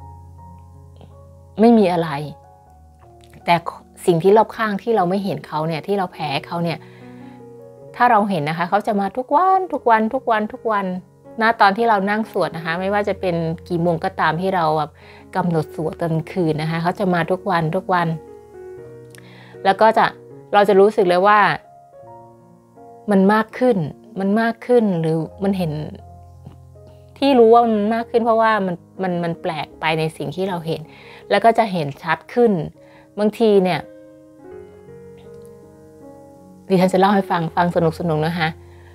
ไม่มีอะไรแต่สิ่งที่รอบข้างที่เราไม่เห็นเขาเนี่ยที่เราแพ้เขาเนี่ยถ้าเราเห็นนะคะเขาจะมาทุกวันทุกวันทุกวันทุกวันณตอนที่เรานั่งสวดนะคะไม่ว่าจะเป็นกี่โมงก็ตามที่เราแบบกำหนดสวดตอนคืนนะคะเขาจะมาทุกวันทุกวันแล้วก็จะเราจะรู้สึกเลยว่ามันมากขึ้นมันมากขึ้นหรือมันเห็นที่รู้ว่ามันมากขึ้นเพราะว่ามันมันมันแปลกไปในสิ่งที่เราเห็นแล้วก็จะเห็นชัดขึ้นบางทีเนี่ยดิฉันจะเล่าให้ฟังฟังสนุกสนุกนะคะ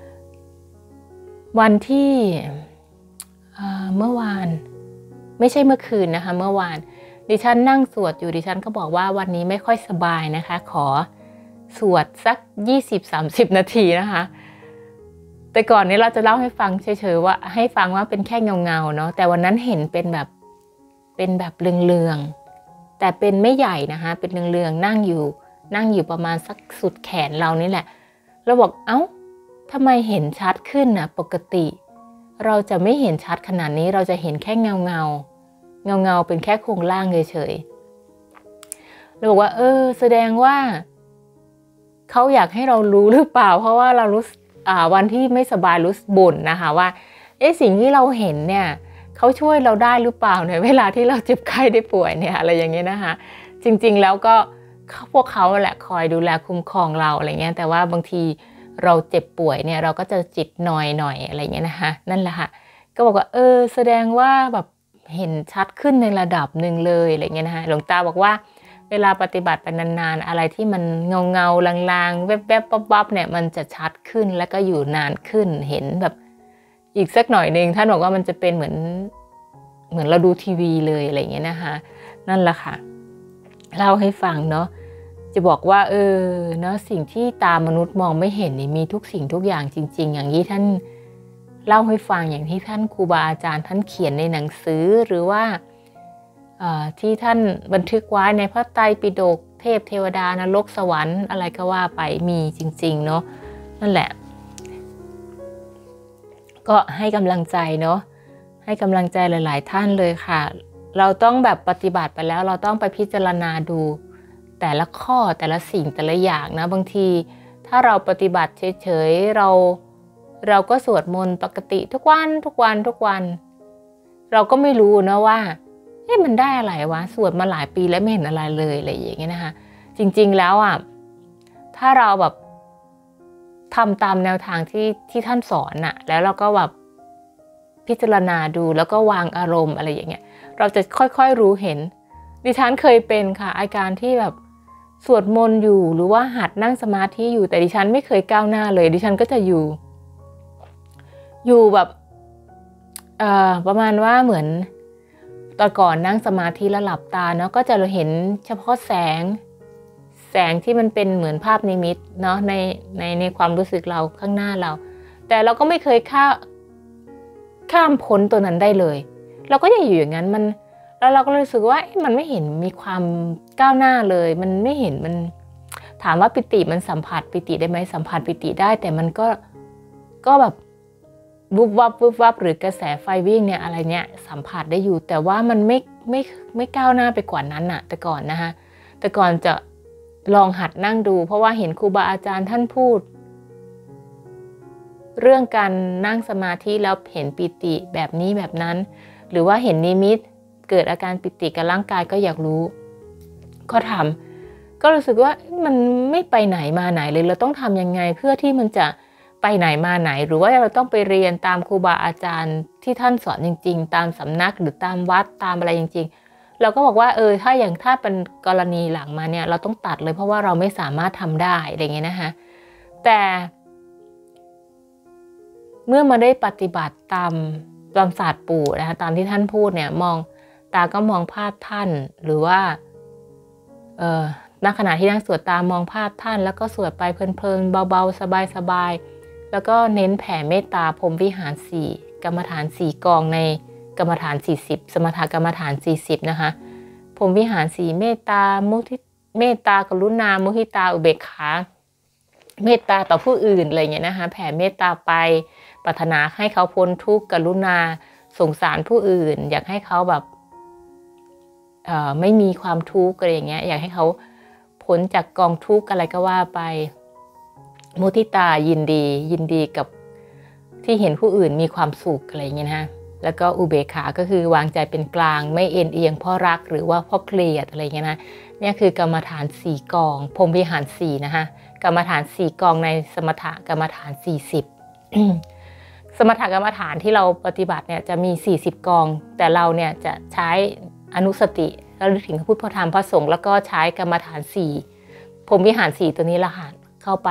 วันที่เมื่อวานไม่ใช่เมื่อคืนนะคะเมื่อวานดิฉันนั่งสวดอยู่ดิฉันก็บอกว่าวันนี้ไม่ค่อยสบายนะคะขอสวดสัก ยี่สิบถึงสามสิบ นาทีนะคะแต่ก่อนนี้เราจะเล่าให้ฟังเฉยๆว่าให้ฟังว่าเป็นแค่เงาๆเนาะแต่วันนั้นเห็นเป็นแบบเป็นแบบเรืองๆแต่เป็นไม่ใหญ่นะคะเป็นเรืองๆนั่งอยู่นั่งอยู่ประมาณสักสุดแขนเรานี่แหละเราบอกเอ้าทำไมเห็นชัดขึ้นนะปกติเราจะไม่เห็นชัดขนาดนี้เราจะเห็นแค่เงาเงาเงาเงาเป็นแค่โครงล่างเฉยๆเราบอกว่าเออแสดงว่าเขาอยากให้เรารู้หรือเปล่าเพราะว่าเรารู้วันที่ไม่สบายรู้บ่นนะคะว่าเอ๊ะสิ่งที่เราเห็นเนี่ยเขาช่วยเราได้หรือเปล่าเนี่ยเวลาที่เราเจ็บไข้ได้ป่วยเนี่ยอะไรอย่างเงี้ยนะคะจริงๆแล้วก็พวกเขาแหละคอยดูแลคุ้มครองเราอะไรเงี้ยแต่ว่าบางทีเราเจ็บป่วยเนี่ยเราก็จะจิตนอยหน่อยอะไรเงี้ยนะคะนั่นแหละค่ะก็บอกว่าเออแสดงว่าแบบเห็นชัดขึ้นในระดับหนึ่งเลยอะไรเงี้ยนะคะหลวงตาบอกว่าเวลาปฏิบัติไปนานๆอะไรที่มันเงาเงาลางๆแวบๆปั๊บๆเนี่ยมันจะชัดขึ้นแล้วก็อยู่นานขึ้นเห็นแบบอีกสักหน่อยนึงท่านบอกว่ามันจะเป็นเหมือนเหมือนเราดูทีวีเลยอะไรเงี้ยนะคะนั่นแหละค่ะเล่าให้ฟังเนาะจะบอกว่าเออเนาะสิ่งที่ตามนุษย์มองไม่เห็นนี่มีทุกสิ่งทุกอย่างจริงๆอย่างที่ท่านเล่าให้ฟังอย่างที่ท่านครูบาอาจารย์ท่านเขียนในหนังสือหรือว่าที่ท่านบันทึกไว้ในพระไตรปิฎกเทพเทวดานรกสวรรค์อะไรก็ว่าไปมีจริงๆเนาะนั่นแหละก็ให้กำลังใจเนาะให้กำลังใจหลายๆท่านเลยค่ะเราต้องแบบปฏิบัติไปแล้วเราต้องไปพิจารณาดูแต่ละข้อแต่ละสิ่งแต่ละอย่างนะบางทีถ้าเราปฏิบัติเฉยๆเราเราก็สวดมนต์ปกติทุกวันทุกวันทุกวันเราก็ไม่รู้นะว่าเอ๊ะมันได้อะไรวะสวดมาหลายปีแล้วไม่เห็นอะไรเลยอะไรอย่างเงี้ยนะคะจริงๆแล้วอ่ะถ้าเราแบบทำตามแนวทางที่ที่ท่านสอนน่ะแล้วเราก็แบบพิจารณาดูแล้วก็วางอารมณ์อะไรอย่างเงี้ยเราจะค่อยๆรู้เห็นดิฉันเคยเป็นค่ะอาการที่แบบสวดมนต์อยู่หรือว่าหัดนั่งสมาธิอยู่แต่ดิฉันไม่เคยก้าวหน้าเลยดิฉันก็จะอยู่อยู่แบบเอ่อประมาณว่าเหมือนตอนก่อนนั่งสมาธิแล้วหลับตาเนาะก็จะเห็นเฉพาะแสงแสงที่มันเป็นเหมือนภาพนิมิตเนาะในในในความรู้สึกเราข้างหน้าเราแต่เราก็ไม่เคยข้าข้ามพ้นตัวนั้นได้เลยเราก็ยังอยู่อย่างนั้นมันแล้วเราก็รู้สึกว่ามันไม่เห็นมีความก้าวหน้าเลยมันไม่เห็นมันถามว่าปิติมันสัมผัสปิติได้ไหมสัมผัสปิติได้แต่มันก็ก็แบบวุบวับวุบวับหรือกระแสไฟวิ่งเนี่ยอะไรเนี่ยสัมผัสได้อยู่แต่ว่ามันไม่ไม่ไม่ก้าวหน้าไปกว่านั้นอะแต่ก่อนนะคะแต่ก่อนจะลองหัดนั่งดูเพราะว่าเห็นครูบาอาจารย์ท่านพูดเรื่องการนั่งสมาธิแล้วเห็นปิติแบบนี้แบบนั้นหรือว่าเห็นนิมิตเกิดอาการปิติกับร่างกายก็อยากรู้ก็ทำก็รู้สึกว่ามันไม่ไปไหนมาไหนเลยเราต้องทำยังไงเพื่อที่มันจะไปไหนมาไหนหรือว่าเราต้องไปเรียนตามครูบาอาจารย์ที่ท่านสอนจริงๆตามสำนักหรือตามวัดตามอะไรจริงๆเราก็บอกว่าเออถ้าอย่างถ้าเป็นกรณีหลังมาเนี่ยเราต้องตัดเลยเพราะว่าเราไม่สามารถทำได้อะไรเงี้ยนะคะแต่เมื่อมาได้ปฏิบัติตามตามศาสตร์ปู่นะคะตามที่ท่านพูดเนี่ยมองตาก็มองภาพท่านหรือว่าเออณขณะที่นั่งสวดตามองภาพท่านแล้วก็สวดไปเพลินๆเบาๆสบายๆแล้วก็เน้นแผ่เมตตาพรหมวิหารสี่กรรมฐานสี่กองในกรรมฐานสี่สิบสมถกรรมฐานสี่สิบนะคะพรหมวิหารสี่เมตตามุทิเมตตากรุณามุทิตาอุเบกขาเมตตาต่อผู้อื่นอะไรเงี้ยนะคะแผ่เมตตาไปปรารถนาให้เขาพ้นทุกข์กรุณาสงสารผู้อื่นอยากให้เขาแบบเอ่อไม่มีความทุกข์อะไรอย่างเงี้ยอยากให้เขาพ้นจากกองทุกข์อะไรก็ว่าไปมุทิตายินดียินดีกับที่เห็นผู้อื่นมีความสุขอะไรอย่างเงี้ยนะแล้วก็อุเบกขาก็คือวางใจเป็นกลางไม่เอ็นเอียงเพราะรักหรือว่าเพราะเกลียดอะไรอย่างเงี้ยนะเนี่ยคือกรรมฐานสี่กองพรหมวิหารสี่นะคะกรรมฐานสี่กองในสมถกรรมฐานสี่สิบ สมถกรรมฐานที่เราปฏิบัติเนี่ยจะมีสี่สิบกองแต่เราเนี่ยจะใช้อนุสติแล้วถึงพระพุทธพระธรรมพระสงฆ์แล้วก็ใช้กรรมฐานสี่พรหมวิหารสี่ตัวนี้ละค่ะเข้าไป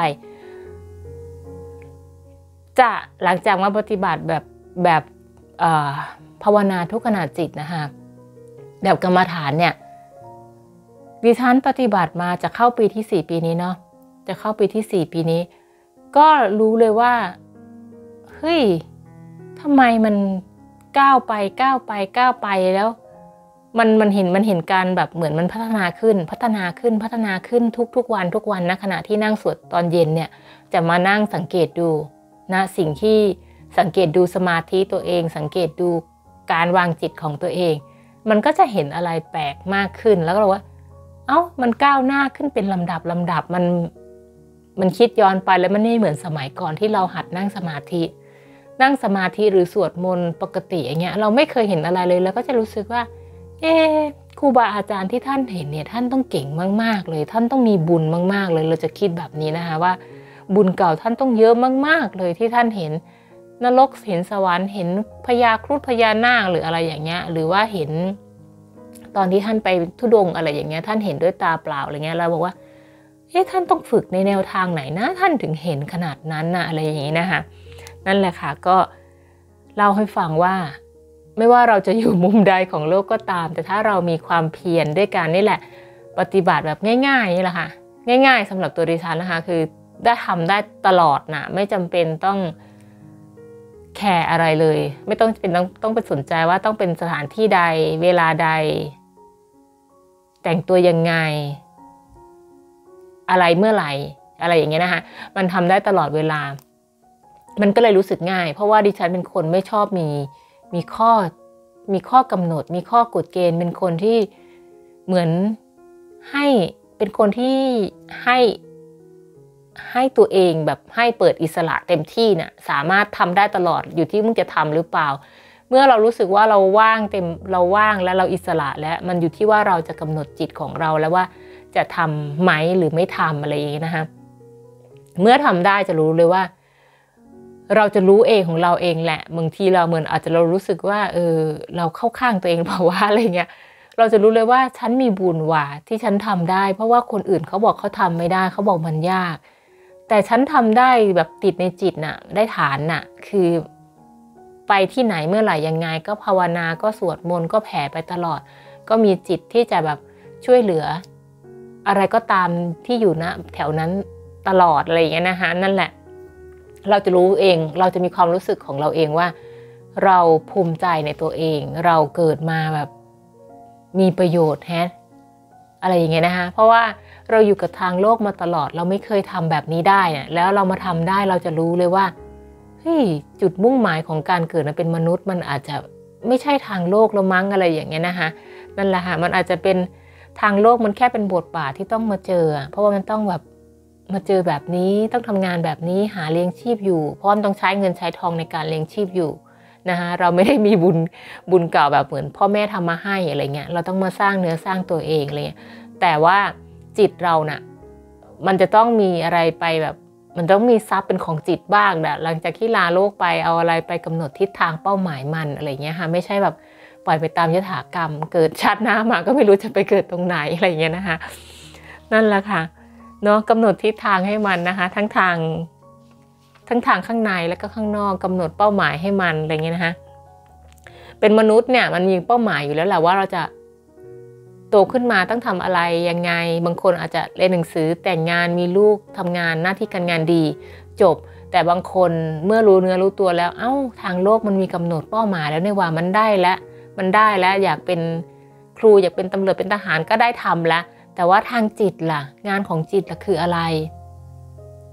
จะหลังจากมาปฏิบัติแบบแบบภาวนาทุกขณะจิตนะคะแบบกรรมฐานเนี่ยดิฉันปฏิบัติมาจะเข้าปีที่สี่ปีนี้เนาะจะเข้าปีที่สี่ปีนี้ก็รู้เลยว่าเฮ้ยทำไมมันก้าวไปก้าวไปก้าวไปแล้วมันมันเห็นมันเห็นการแบบเหมือนมันพัฒนาขึ้นพัฒนาขึ้นพัฒนาขึ้นทุกทุกวันทุกวันนะขณะที่นั่งสวดตอนเย็นเนี่ยจะมานั่งสังเกตดูนะสิ่งที่สังเกตดูสมาธิตัวเองสังเกตดูการวางจิตของตัวเองมันก็จะเห็นอะไรแปลกมากขึ้นแล้วก็รู้ว่าเอ้ามันก้าวหน้าขึ้นเป็นลำดับลำดับมันมันคิดย้อนไปแล้วมันไม่เหมือนสมัยก่อนที่เราหัดนั่งสมาธินั่งสมาธิหรือสวดมนต์ปกติอย่างเงี้ยเราไม่เคยเห็นอะไรเลยแล้วก็จะรู้สึกว่าเอ๊ะครูบาอาจารย์ที่ท่านเห็นเนี่ยท่านต้องเก่งมากๆเลยท่านต้องมีบุญมากๆเลยเราจะคิดแบบนี้นะคะว่าบุญเก่าท่านต้องเยอะมากๆเลยที่ท่านเห็นนรกเห็นสวรรค์เห็นพญาครุฑพญานาคหรืออะไรอย่างเงี้ยหรือว่าเห็นตอนที่ท่านไปธุดงค์อะไรอย่างเงี้ยท่านเห็นด้วยตาเปล่าอะไรเงี้ยเราบอกว่าเอ๊ะท่านต้องฝึกในแนวทางไหนนะท่านถึงเห็นขนาดนั้นนะอะไรอย่างงี้นะคะนั่นแหละค่ะก็เล่าให้ฟังว่าไม่ว่าเราจะอยู่มุมใดของโลกก็ตามแต่ถ้าเรามีความเพียรด้วยกันนี่แหละปฏิบัติแบบง่ายๆนี่แหละค่ะง่ายๆสำหรับตัวดิฉันนะคะคือได้ทำได้ตลอดนะไม่จำเป็นต้องแคร์อะไรเลยไม่ต้องเป็นต้องต้องไปสนใจว่าต้องเป็นสถานที่ใดเวลาใดแต่งตัวยังไงอะไรเมื่อไหร่อะไรอย่างเงี้ยนะคะมันทำได้ตลอดเวลามันก็เลยรู้สึกง่ายเพราะว่าดิฉันเป็นคนไม่ชอบมีมีข้อมีข้อกำหนดมีข้อกฎเกณฑ์เป็นคนที่เหมือนให้เป็นคนที่ให้ให้ตัวเองแบบให้เปิดอิสระเต็มที่เนี่ยสามารถทำได้ตลอดอยู่ที่มึงจะทำหรือเปล่าเมื่อเรารู้สึกว่าเราว่างเต็มเราว่างและเราอิสระแล้วมันอยู่ที่ว่าเราจะกำหนดจิตของเราแล้วว่าจะทำไหมหรือไม่ทำอะไรอย่างนี้นะคะเมื่อทำได้จะรู้เลยว่าเราจะรู้เองของเราเองแหละบางทีเราเหมือนอาจจะเรารู้สึกว่าเออเราเข้าข้างตัวเองเพราะว่าอะไรเงี้ยเราจะรู้เลยว่าฉันมีบุญว่ะที่ฉันทำได้เพราะว่าคนอื่นเขาบอกเขาทำไม่ได้เขาบอกมันยากแต่ฉันทำได้แบบติดในจิตน่ะได้ฐานน่ะคือไปที่ไหนเมื่อไหร่ยังไงก็ภาวนาก็สวดมนต์ก็แผ่ไปตลอดก็มีจิตที่จะแบบช่วยเหลืออะไรก็ตามที่อยู่ณแถวนั้นตลอดอะไรอย่างเงี้ยนะคะนั่นแหละเราจะรู้เองเราจะมีความรู้สึกของเราเองว่าเราภูมิใจในตัวเองเราเกิดมาแบบมีประโยชน์แฮะอะไรอย่างเงี้ยนะคะเพราะว่าเราอยู่กับทางโลกมาตลอดเราไม่เคยทำแบบนี้ได้เนี่ยแล้วเรามาทำได้เราจะรู้เลยว่าเฮ้ยจุดมุ่งหมายของการเกิดมาเป็นมนุษย์มันอาจจะไม่ใช่ทางโลกแล้วมั้งอะไรอย่างเงี้ยนะคะนั่นแหละค่ะมันอาจจะเป็นทางโลกมันแค่เป็นบทบาทที่ต้องมาเจอเพราะว่ามันต้องแบบมาเจอแบบนี้ต้องทำงานแบบนี้หาเลี้ยงชีพอยู่เพราะมันต้องใช้เงินใช้ทองในการเลี้ยงชีพอยู่นะคะเราไม่ได้มีบุญบุญเก่าแบบเหมือนพ่อแม่ทำมาให้อะไรเงี้ยเราต้องมาสร้างเนื้อสร้างตัวเองเลยแต่ว่าจิตเราน่ะมันจะต้องมีอะไรไปแบบมันต้องมีทรัพย์เป็นของจิตบ้างนะหลังจากที่ลาโลกไปเอาอะไรไปกำหนดทิศทางเป้าหมายมันอะไรเงี้ยค่ะไม่ใช่แบบปล่อยไปตามยถากรรมเกิดชาติหน้ามาก็ไม่รู้จะไปเกิดตรงไหนอะไรเงี้ยนะคะนั่นแหละค่ะเนาะกำหนดทิศทางให้มันนะคะทั้งทางทั้งทางข้างในแล้วก็ข้างนอกกำหนดเป้าหมายให้มันอะไรเงี้ยนะคะเป็นมนุษย์เนี่ยมันมีเป้าหมายอยู่แล้วแหละว่าเราจะโตขึ้นมาต้องทำอะไรยังไงบางคนอาจจะเรียนหนังสือแต่งงานมีลูกทำงานหน้าที่การงานดีจบแต่บางคนเมื่อรู้เนื้อรู้ตัวแล้วเอ้าทางโลกมันมีกำหนดเป้าหมายแล้วในว่ามันได้แล้วมันได้แล้วอยากเป็นครูอยากเป็นตำรวจเป็นทหารก็ได้ทำแล้วแต่ว่าทางจิตล่ะงานของจิตล่ะคืออะไร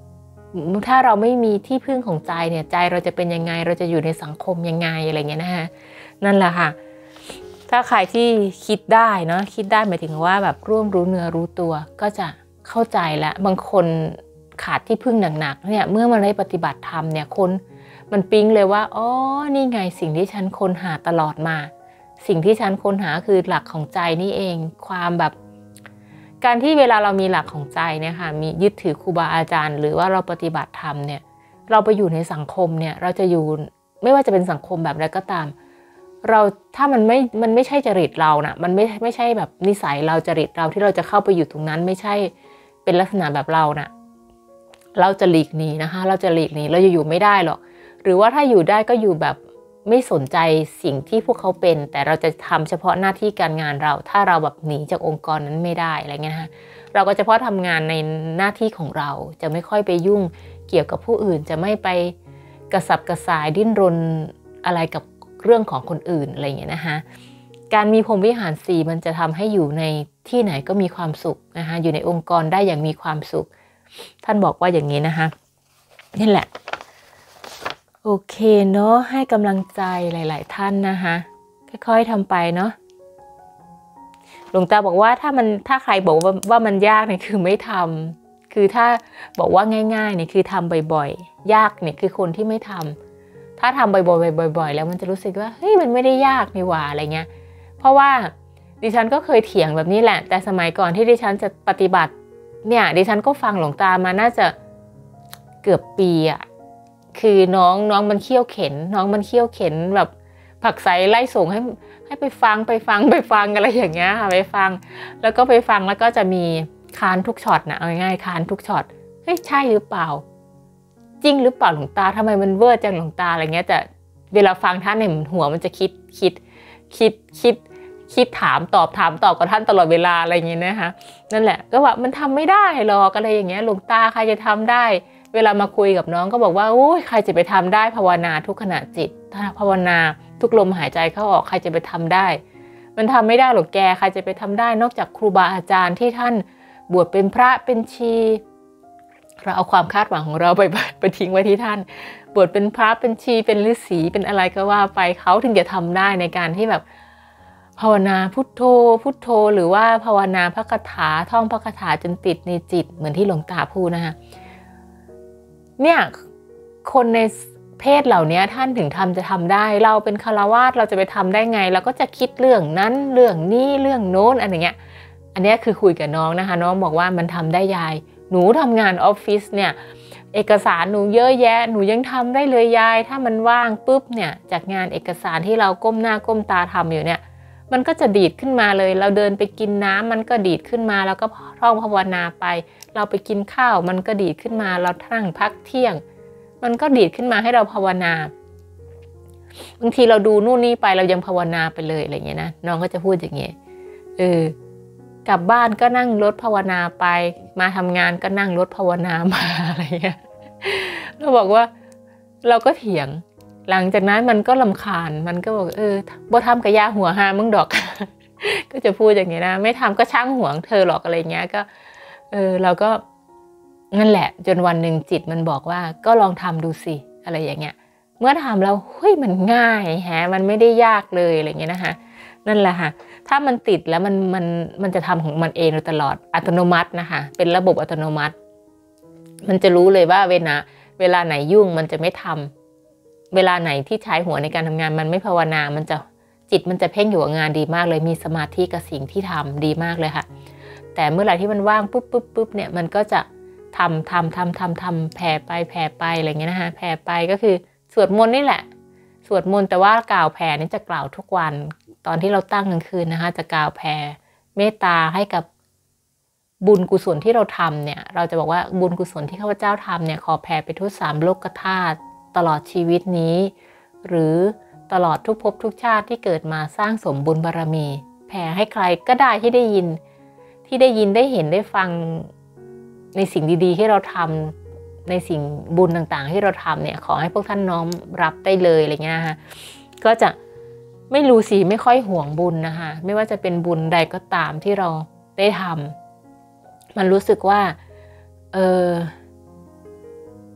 ถ้าเราไม่มีที่พึ่งของใจเนี่ยใจเราจะเป็นยังไงเราจะอยู่ในสังคมยังไงอะไรเงี้ยนะคะนั่นแหละค่ะถ้าใครที่คิดได้เนาะคิดได้หมายถึงว่าแบบร่วมรู้เนื้อรู้ตัวก็จะเข้าใจแล้วบางคนขาดที่พึ่งหนักๆเนี่ยเมื่อมาได้ปฏิบัติธรรมเนี่ยคนมันปิ๊งเลยว่าอ๋อนี่ไงสิ่งที่ฉันค้นหาตลอดมาสิ่งที่ฉันค้นหาคือหลักของใจนี่เองความแบบการที่เวลาเรามีหลักของใจเนี่ยค่ะมียึดถือครูบาอาจารย์หรือว่าเราปฏิบัติธรรมเนี่ยเราไปอยู่ในสังคมเนี่ยเราจะอยู่ไม่ว่าจะเป็นสังคมแบบใดก็ตามเราถ้ามันไม่มันไม่ใช่จริตเรานะมันไม่ไม่ใช่แบบนิสัยเราจริตเราที่เราจะเข้าไปอยู่ตรงนั้นไม่ใช่เป็นลักษณะแบบเรานะเราจะหลีกหนีนะคะเราจะหลีกหนีเราจะอยู่ไม่ได้หรอกหรือว่าถ้าอยู่ได้ก็อยู่แบบไม่สนใจสิ่งที่พวกเขาเป็นแต่เราจะทำเฉพาะหน้าที่การงานเราถ้าเราแบบหนีจากองค์กรนั้นไม่ได้อะไรเงี้ยนะคะเราก็เฉพาะทำงานในหน้าที่ของเราจะไม่ค่อยไปยุ่งเกี่ยวกับผู้อื่นจะไม่ไปกระสับกระส่ายดิ้นรนอะไรกับเรื่องของคนอื่นอะไรเงี้ยนะคะการมีพรหมวิหารสี่มันจะทำให้อยู่ในที่ไหนก็มีความสุขนะคะอยู่ในองค์กรได้อย่างมีความสุขท่านบอกว่าอย่างนี้นะคะนี่แหละโอเคเนาะให้กำลังใจหลายๆท่านนะคะค่อยๆทำไปเนาะหลวงตาบอกว่าถ้ามันถ้าใครบอกว่าว่ามันยากเนี่ยคือไม่ทำคือถ้าบอกว่าง่ายๆเนี่ยคือทำบ่อยๆยากเนี่ยคือคนที่ไม่ทำถ้าทำบ่อยๆบ่อยๆแล้วมันจะรู้สึกว่าเฮ้ยมันไม่ได้ยากนี่หว่าอะไรเงี้ยเพราะว่าดิฉันก็เคยเถียงแบบนี้แหละแต่สมัยก่อนที่ดิฉันจะปฏิบัติเนี่ยดิฉันก็ฟังหลวงตามาน่าจะเกือบปีอะคือน้องน้องมันเขี้ยวเข็นน้องมันเขี้ยวเข็นแบบผักใสไล่ส่งให้ให้ไปฟังไปฟังไปฟังอะไรอย่างเงี้ยค่ะไปฟังแล้วก็ไปฟังแล้วก็จะมีคานทุกช็อตนะเอาง่ายๆคานทุกช็อตเฮ้ยใช่หรือเปล่าจริงหรือเปล่าหลวงตาทำไมมันเวอร์จังหลวงตาอะไรเงี้ยแต่เวลาฟังท่านเนี่ยหัวมันจะคิดคิดคิดคิดคิดถามตอบถามตอบกับท่านตลอดเวลาอะไรอย่างเงี้ยนะคะนั่นแหละก็ว่ามันทำไม่ได้หรอกอะไรอย่างเงี้ยหลวงตาใครจะทำได้เวลามาคุยกับน้องก็บอกว่าโอ้ยใครจะไปทำได้ภาวนาทุกขณะจิตถ้าภาวนาทุกลมหายใจเข้าออกใครจะไปทำได้มันทำไม่ได้หรอกแกใครจะไปทำได้นอกจากครูบาอาจารย์ที่ท่านบวชเป็นพระเป็นชีเราเอาความคาดหวังของเราไปไปทิ้งไว้ที่ท่านบวชเป็นพระเป็นชีเป็นฤาษีเป็นอะไรก็ว่าไปเขาถึงจะทำได้ในการที่แบบภาวนาพุทโธพุทโธหรือว่าภาวนาพระคาถาท่องพระคาถาจนติดในจิตเหมือนที่หลวงตาพูดนะคะเนี่ยคนในเพศเหล่านี้ท่านถึงทำจะทำได้เราเป็นฆราวาสเราจะไปทำได้ไงเราก็จะคิดเรื่องนั้นเรื่องนี้เรื่องโน้นอะไรเงี้ยอันนี้คือคุยกับน้องนะคะน้องบอกว่ามันทำได้ยายหนูทำงานออฟฟิศเนี่ยเอกสารหนูเยอะแยะหนูยังทำได้เลยยายถ้ามันว่างปุ๊บเนี่ยจากงานเอกสารที่เราก้มหน้าก้มตาทำอยู่เนี่ยมันก็จะดีดขึ้นมาเลยเราเดินไปกินน้ำมันก็ดีดขึ้นมาแล้วก็ท่องภาวนาไปเราไปกินข้าวมันก็ดีดขึ้นมาเรานั่งพักเที่ยงมันก็ดีดขึ้นมาให้เราภาวนาบางทีเราดูนู่นนี่ไปเรายังภาวนาไปเลยอะไรเงี้ยนะน้องก็จะพูดอย่างเงี้ยเออกลับบ้านก็นั่งรถภาวนาไปมาทำงานก็นั่งรถภาวนามาอะไรเงี้ยเราบอกว่าเราก็เถียงหลังจากนั้นมันก็รำคาญมันก็บอกเออบ่ทำกับยาหัวหามึงดอก ก็จะพูดอย่างเงี้ยนะไม่ทำก็ช่างห่วงเธอหรอกอะไรเงี้ยก็เออเราก็นั่นแหละจนวันหนึ่งจิตมันบอกว่าก็ลองทำดูสิอะไรอย่างเงี้ยเมื่อทำแล้วเฮ้ยมันง่ายแฮะมันไม่ได้ยากเลยอะไรเงี้ยนะคะนั่นแหละค่ะถ้ามันติดแล้วมันมันมันจะทำของมันเองโดยตลอดอัตโนมัตินะคะเป็นระบบอัตโนมัติมันจะรู้เลยว่าเวลาเวลาไหนยุ่งมันจะไม่ทำเวลาไหนที่ใช้หัวในการทำงานมันไม่ภาวนามันจะจิตมันจะเพ่งอยู่กับงานดีมากเลยมีสมาธิกับสิ่งที่ทำดีมากเลยค่ะแต่เมื่อไหร่ที่มันว่างปุ๊บปุ๊บปุ๊บเนี่ยมันก็จะทำทำทำทำทำแผ่ไปแผ่ไปอะไรเงี้ยนะคะแผ่ไปก็คือสวดมนต์นี่แหละสวดมนต์แต่ว่ากล่าวแผ่นี่จะกล่าวทุกวันตอนที่เราตั้งกลางคืนนะคะจะกล่าวแผ่เมตตาให้กับบุญกุศลที่เราทำเนี่ยเราจะบอกว่าบุญกุศลที่ข้าพเจ้าทำเนี่ยขอแผ่ไปทั่วสามโลกธาตุตลอดชีวิตนี้หรือตลอดทุกภพทุกชาติที่เกิดมาสร้างสมบุญบารมีแผ่ให้ใครก็ได้ที่ได้ยินที่ได้ยินได้เห็นได้ฟังในสิ่งดีๆที่เราทำในสิ่งบุญต่างๆที่เราทำเนี่ยขอให้พวกท่านน้อมรับได้เลยอะไรเงี้ยนะคะก็จะไม่รู้สิไม่ค่อยห่วงบุญนะคะไม่ว่าจะเป็นบุญใดก็ตามที่เราได้ทำมันรู้สึกว่าเออ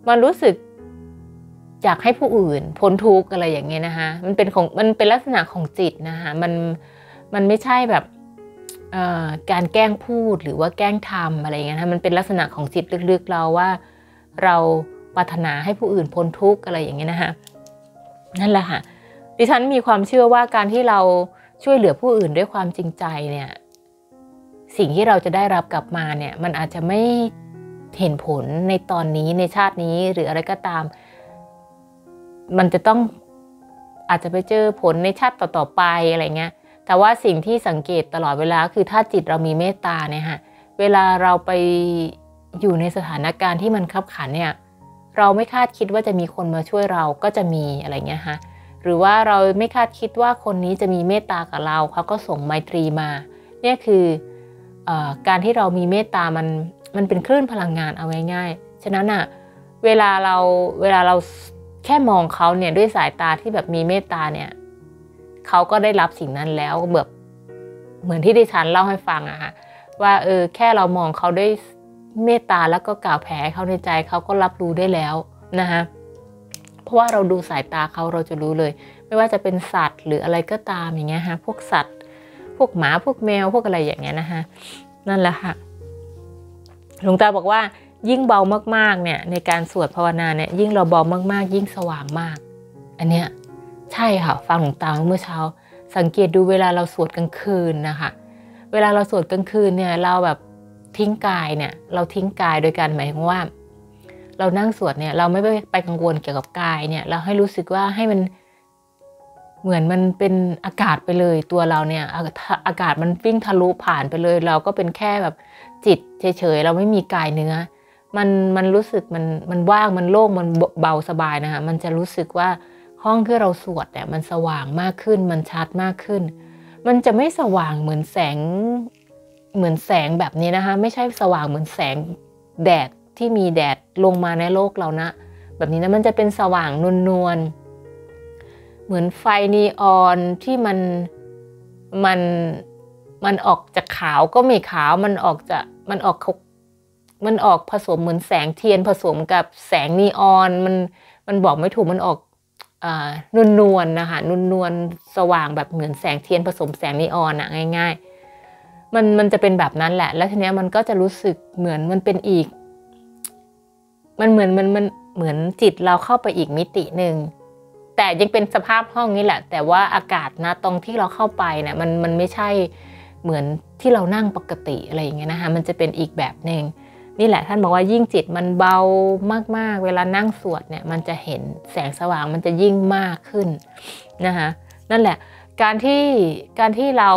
มันรู้สึกอยากให้ผู้อื่นพ้นทุกข์อะไรอย่างเงี้ยนะคะมันเป็นของมันเป็นลักษณะของจิตนะคะมันมันไม่ใช่แบบการแกล้งพูดหรือว่าแกล้งทำอะไรอย่างเงี้ยนะมันเป็นลักษณะของจิตลึกๆเราว่าเราปรารถนาให้ผู้อื่นพ้นทุกข์อะไรอย่างเงี้ยนะคะนั่นแหละค่ะดิฉันมีความเชื่อว่าการที่เราช่วยเหลือผู้อื่นด้วยความจริงใจเนี่ยสิ่งที่เราจะได้รับกลับมาเนี่ยมันอาจจะไม่เห็นผลในตอนนี้ในชาตินี้หรืออะไรก็ตามมันจะต้องอาจจะไปเจอผลในชาติต่อๆไปอะไรเงี้ยแต่ว่าสิ่งที่สังเกตตลอดเวลาคือถ้าจิตเรามีเมตตาเนี่ยฮะเวลาเราไปอยู่ในสถานการณ์ที่มันคับขันเนี่ยเราไม่คาดคิดว่าจะมีคนมาช่วยเราก็จะมีอะไรเงี้ยฮะหรือว่าเราไม่คาดคิดว่าคนนี้จะมีเมตตากับเราเขาก็ส่งไมตรีมาเนี่ยคือเอ่อการที่เรามีเมตตามันมันเป็นคลื่นพลังงานเอาง่ายๆฉะนั้นอ่ะเวลาเราเวลาเราแค่มองเขาเนี่ยด้วยสายตาที่แบบมีเมตตาเนี่ยเขาก็ได้รับสิ่งนั้นแล้วแบบเหมือนที่ดิฉันเล่าให้ฟังอะค่ะว่าเออแค่เรามองเขาด้วยเมตตาแล้วก็กล่าวแผ่เขาในใจเขาก็รับรู้ได้แล้วนะคะเพราะว่าเราดูสายตาเขาเราจะรู้เลยไม่ว่าจะเป็นสัตว์หรืออะไรก็ตามอย่างเงี้ยฮะพวกสัตว์พวกหมาพวกแมวพวกอะไรอย่างเงี้ยนะคะนั่นแหละค่ะหลวงตาบอกว่ายิ่งเบามากๆเนี่ยในการสวดภาวนาเนี่ยยิ่งเราเบามากๆยิ่งสว่างมากอันเนี้ยใช่ค่ะฟังหลวงตาเมื่อเช้าสังเกตดูเวลาเราสวดกลางคืนนะคะเวลาเราสวดกลางคืนเนี่ยเราแบบทิ้งกายเนี่ยเราทิ้งกายโดยการหมายถึงว่าเรานั่งสวดเนี่ยเราไม่ไปกังวลเกี่ยวกับกายเนี่ยเราให้รู้สึกว่าให้มันเหมือนมันเป็นอากาศไปเลยตัวเราเนี่ยอากาศมันวิ่งทะลุผ่านไปเลยเราก็เป็นแค่แบบจิตเฉยๆเราไม่มีกายเนื้อมันมันรู้สึกมันมันว่างมันโล่งมันเบาสบายนะคะมันจะรู้สึกว่าห้องที่เราสวดเนี่ยมันสว่างมากขึ้นมันชัดมากขึ้นมันจะไม่สว่างเหมือนแสงเหมือนแสงแบบนี้นะคะไม่ใช่สว่างเหมือนแสงแดดที่มีแดดลงมาในโลกเรานะแบบนี้นะมันจะเป็นสว่างนวลๆเหมือนไฟนีออนที่มันมันมันออกจากขาวก็ไม่ขาวมันออกจากมันออกมันออกผสมเหมือนแสงเทียนผสมกับแสงนีออนมันมันบอกไม่ถูกมันออกนุ่นนวลนะคะนุ่นนวลสว่างแบบเหมือนแสงเทียนผสมแสงนีออนอะง่ายๆมันมันจะเป็นแบบนั้นแหละแล้วทีเนี้ยมันก็จะรู้สึกเหมือนมันเป็นอีกมันเหมือนมันมันเหมือนจิตเราเข้าไปอีกมิติหนึ่งแต่ยังเป็นสภาพห้องนี้แหละแต่ว่าอากาศนะตรงที่เราเข้าไปเนี่ยมันมันไม่ใช่เหมือนที่เรานั่งปกติอะไรอย่างเงี้ยนะคะมันจะเป็นอีกแบบหนึ่งนี่แหละท่านบอกว่ายิ่งจิตมันเบามากๆเวลานั่งสวดเนี่ยมันจะเห็นแสงสว่างมันจะยิ่งมากขึ้นนะคะนั่นแหละการที่การที่เรา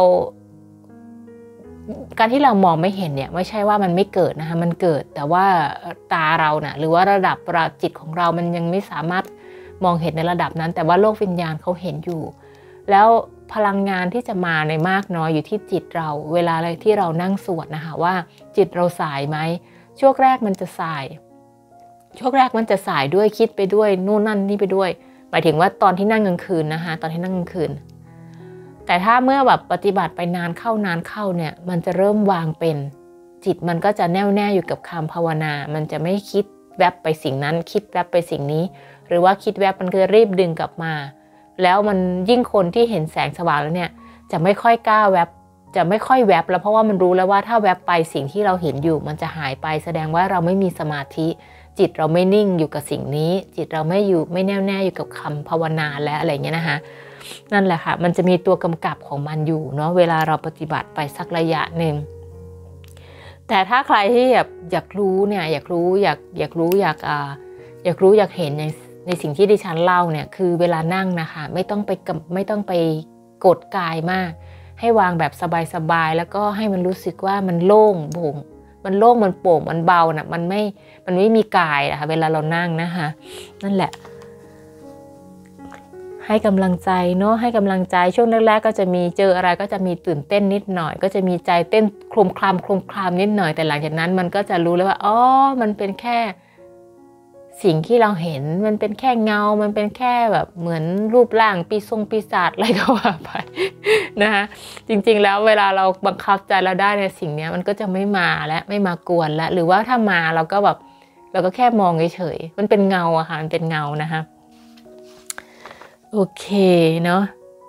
การที่เรามองไม่เห็นเนี่ยไม่ใช่ว่ามันไม่เกิดนะคะมันเกิดแต่ว่าตาเราน่ะหรือว่าระดับจิตของเรามันยังไม่สามารถมองเห็นในระดับนั้นแต่ว่าโลกวิญญาณเขาเห็นอยู่แล้วพลังงานที่จะมาในมากน้อยอยู่ที่จิตเราเวลาอะไรที่เรานั่งสวดนะคะว่าจิตเราสายไหมช่วงแรกมันจะสายช่วงแรกมันจะสายด้วยคิดไปด้วยนู่นนั่นนี่ไปด้วยหมายถึงว่าตอนที่นั่งกลางคืนนะคะตอนที่นั่งกลางคืนแต่ถ้าเมื่อแบบปฏิบัติไปนานเข้านานเข้าเนี่ยมันจะเริ่มวางเป็นจิตมันก็จะแน่วแน่อยู่กับคำภาวนามันจะไม่คิดแวบไปสิ่งนั้นคิดแวบไปสิ่งนี้หรือว่าคิดแวบมันก็รีบดึงกลับมาแล้วมันยิ่งคนที่เห็นแสงสว่างแล้วเนี่ยจะไม่ค่อยกล้าแวบจะไม่ค่อยแวบแล้วเพราะว่ามันรู้แล้วว่าถ้าแวบไปสิ่งที่เราเห็นอยู่มันจะหายไปแสดงว่าเราไม่มีสมาธิจิตเราไม่นิ่งอยู่กับสิ่งนี้จิตเราไม่อยู่ไม่แน่วแน่อยู่กับคำภาวนาและอะไรเงี้ยนะคะนั่นแหละค่ะมันจะมีตัวกำกับของมันอยู่เนาะเวลาเราปฏิบัติไปสักระยะหนึ่งแต่ถ้าใครที่อยากอยากรู้เนี่ยอยากรู้อยากอยากรู้อยากอ่าอยากรู้อยากเห็นในในสิ่งที่ดิฉันเล่าเนี่ยคือเวลานั่งนะคะไม่ต้องไปไม่ต้องไปกดกายมากให้วางแบบสบายๆแล้วก็ให้มันรู้สึกว่ามันโล่งโปร่งมันโล่งมันโปร่งมันเบาน่ะมันไม่มันไม่มีกายนะคะเวลาเรานั่งนะคะนั่นแหละให้กำลังใจเนาะให้กำลังใจช่วงแรกๆก็จะมีเจออะไรก็จะมีตื่นเต้นนิดหน่อยก็จะมีใจเต้นโครมคลามโครมคลามนิดหน่อยแต่หลังจากนั้นมันก็จะรู้แล้วว่าอ๋อมันเป็นแค่สิ่งที่เราเห็นมันเป็นแค่เงามันเป็นแค่แบบเหมือนรูปร่างปีทรงปีศาจอะไรก็ว่าไปนะคะจริงๆแล้วเวลาเราบังคับใจเราได้ในสิ่งนี้มันก็จะไม่มาและไม่มากวนแล้วหรือว่าถ้ามาเราก็แบบเราก็แค่มองเฉยๆมันเป็นเงาอะค่ะมันเป็นเงานะคะโอเคเนาะ